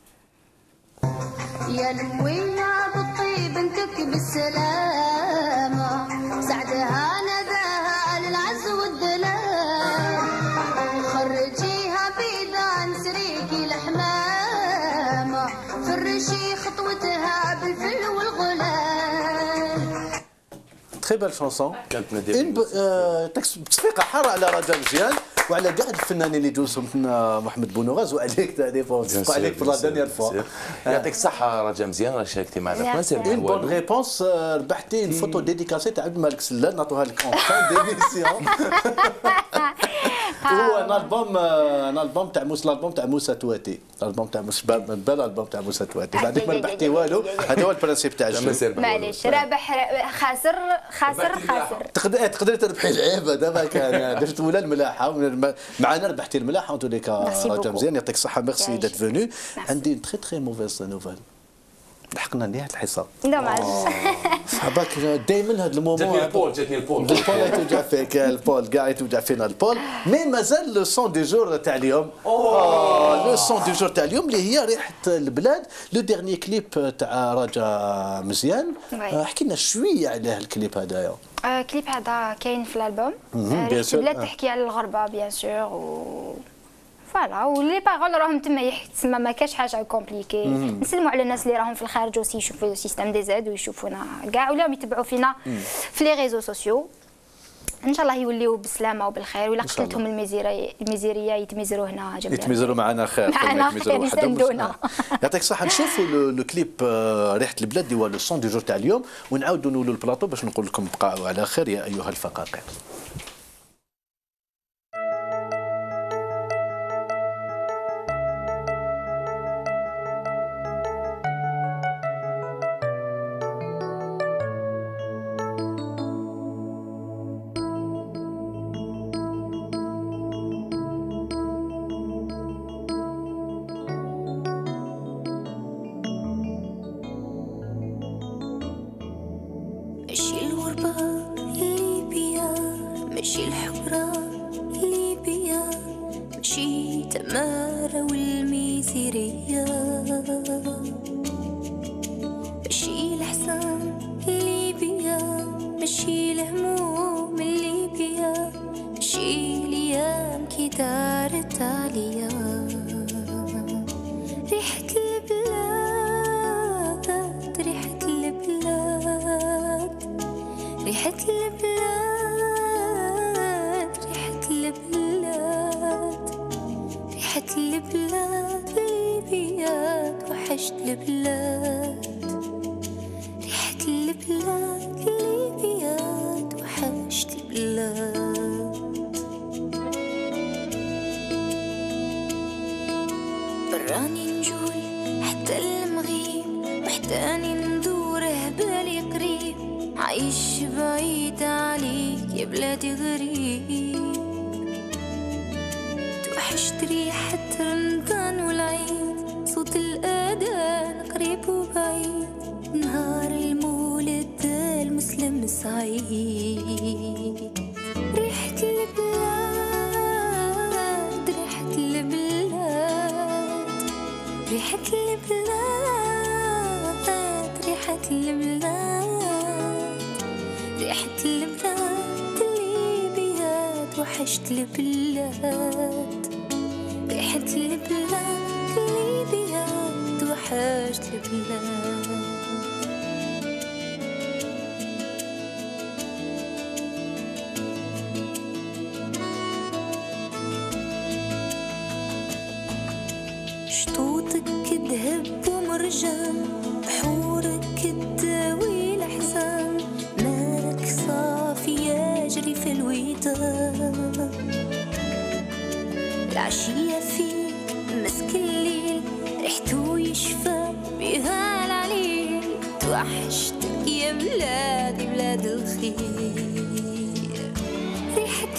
يا المويلة بالطيب انتك بالسلامة. سعدها نداها للعز والدلال. خرجيها بيدان سريكي الحمامة. فرشي خطوتها بالفل والغلال. تري بال شونسون. كانت ناديه تصفيقه حاره على رجاء مزيان وعلى كاع الفنانين اللي جوزهم محمد بونوغاز وعليك ثاني فوز عليك في لا دانيير فوا. يعطيك الصحه رجاء مزيان راه شاركتي معنا في مسير اون بون ريبونس. ربحتي الفوتو ديديكاسي تاع عبد الملك سلال نعطوها لك اون فان ديميسيون. هو ان البوم ان البوم تاع موسى الالبوم تاع موسى تواتي الالبوم تاع موسى بال الالبوم تاع موسى تواتي بعدك ما ربحتي والو هذا هو البرانسيب تاع الجو معليش رابح خاسر خاسر خاسر تقدر تقدر تربحي العيبه دابا كان درت ولا الملاحه معنا ربحتي الملاحه وانتو ليك راجل مزيان يعطيك الصحه ميرسي دات فينو عندي تري تري موفيز نوفال لحقنا نهايه الحصه دوماج صحابك دائما هذا المومون جاتني البول جاتني البول البول يتوجع فيك البول كاع يتوجع فينا البول مي مازال لو سون دي جور تاع اليوم لو سون دي جور تاع اليوم اللي هي ريحه البلاد لو ديرني كليب تاع راجا مزيان احكي لنا شويه على الكليب هذايا الكليب هذا كاين في الالبوم ريحه البلاد تحكي على الغربه بيان سور و فوالا ولي باغول راهم تما تسمى ما كاش حاجه كومبليكي نسلموا على الناس اللي راهم في الخارج وسي يشوفوا سيستم دي زاد ويشوفونا كاع ولاو يتبعوا فينا في لي ريزو سوسيو ان شاء الله يوليو بالسلامه وبالخير ولا قتلتهم الميزيريه الميزيريه يتميزروا هنا جنبنا يتميزروا معنا خير معنا خير يساندونا يعطيك الصحه نشوفوا لو كليب ريحه البلاد اللي هو لو سون دي جور تاع اليوم ونعاودوا نولوا البلاطو باش نقول لكم بقاو على خير يا ايها الفقاقير. ماشي الغربة اللي بيا ماشي الحفرة اللي بيا ماشي تمارة والميزيرية ماشي الحسن اللي بيا ماشي الهموم اللي بيا ماشي الأيام كي دارت عليا ريحة البلاد ريحة البلاد ريحة البلاد ريحة البلاد ريحة البلاد الليبيات وحشت البلاد ريحة البلاد الليبيات وحشت البلاد براني نجول حتى المغيب وحداني ندوره بالي قريب عايش بعيد عليك يا بلادي غريب توحشت ريحة رمضان والعيد صوت الأذان قريب وبعيد نهار المولد المسلم سعيد ريحة البلاد ريحة البلاد ريحة البلاد ريحة البلاد ريحة البلاد الليبيات وحشت البلاد ريحة البلاد الليبيات وحشت البلاد شطوطك ذهب ومرجان بحورك تداوي الأحزان مالك صافي يجري في الودان العشية فيك مسك الليل ريحته يشفى بها العليل توحشتك يا بلادي بلاد الخير ريحة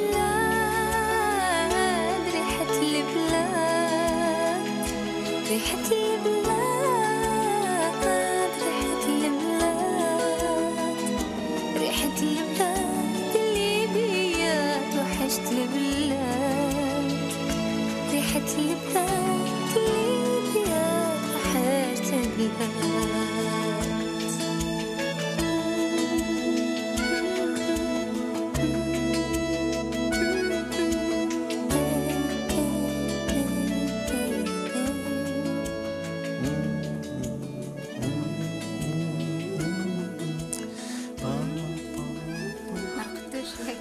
البلاد ريحة البلاد ريحة البلاد ريحة البلاد ريحة البلاد الليبيات وحشت البلاد ريحة البلاد الليبيات وحشت البلاد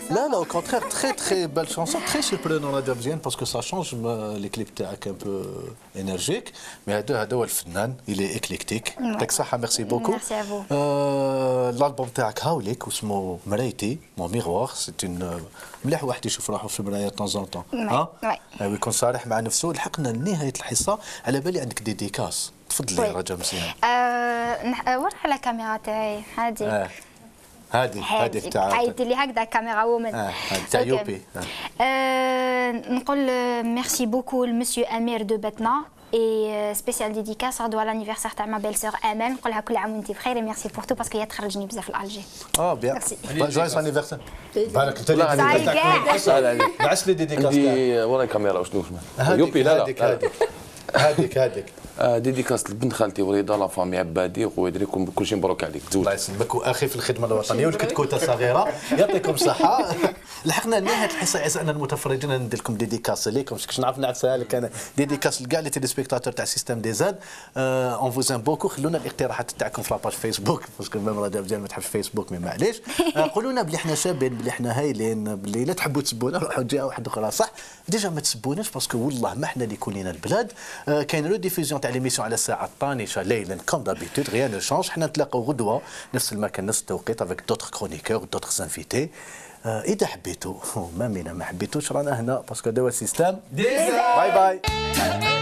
لا لا au contraire très très belle chanson très surprenant رجاء مزيان باسكو سا شونج لي كليب تاعك ان بو انرجيك مي هذا هذا هو الفنان الي اكليكتيك يعطيك الصحه ميرسي بوكو ميرسي افو الالبوم تاعك هاوليك واسمه مرايتي مون ميغوار سي اون مليح واحد يشوف روحه في المرايه طون زون طون ها ويكون صريح مع نفسه. لحقنا لنهايه الحصه على بالي عندك ديديكاس تفضلي رجاء مزيان. ورا على الكاميرا تاعي هذيك هذه هذه تاع عيطي لي هكذا كاميرا وومن اه تاع يوبي. نقول ميرسي بوكو لمسيو امير دو باتنا اي سبيسيال ديديكاس غدوه لانيفرسير تاع ما بيل سور امل نقولها كل عام وانت بخير ميرسي بور تو باسكو هي تخرجني بزاف الالجي. اه بيان جويس انيفرسير بالك انت اللي نعس لي ديديكاس عندي ورا الكاميرا وشنو يوبي. لا لا هذيك هذيك ديديكاس لبنت خالتي وريضه لا فامي عبادي وخويا دريكم كلشي مبروك عليك. تزوج الله يسلمك واخي في الخدمه الوطنيه والكتكوته صغيره يعطيكم الصحه. لحقنا لنهايه الحصه اعزائنا المتفرجين ندير لكم ديديكاس ليكم باش نعرف نعسها لك انا ديديكاس لكاع لي تيليسبيكتاتور تاع سيستم دي زاد. اون فوزان بوكو خلونا الاقتراحات تاعكم في لاباج فيسبوك باسكو ميم رجاء مزيان ما تحبش فيسبوك مي معليش. قولوا لنا بلي احنا شابين بلي احنا هايلين بلي لا تحبوا تسبونا روحوا جهه واحده اخرى صح. ديجا ما تسبوناش باسكو والله ما احنا اللي كلنا البلاد. كاين رو ديفوزيون تاع ليميسيون على الساعه الطانشه ليلا كوم دابيتود غيان نو شونج. حنا نتلاقاو غدوه نفس المكان نفس التوقيت افيك دوتر كرونيكور دوتر انفيتي. اذا حبيتوا ما مينا ما حبيتوش رانا هنا باسكو دوا سيستم باي باي.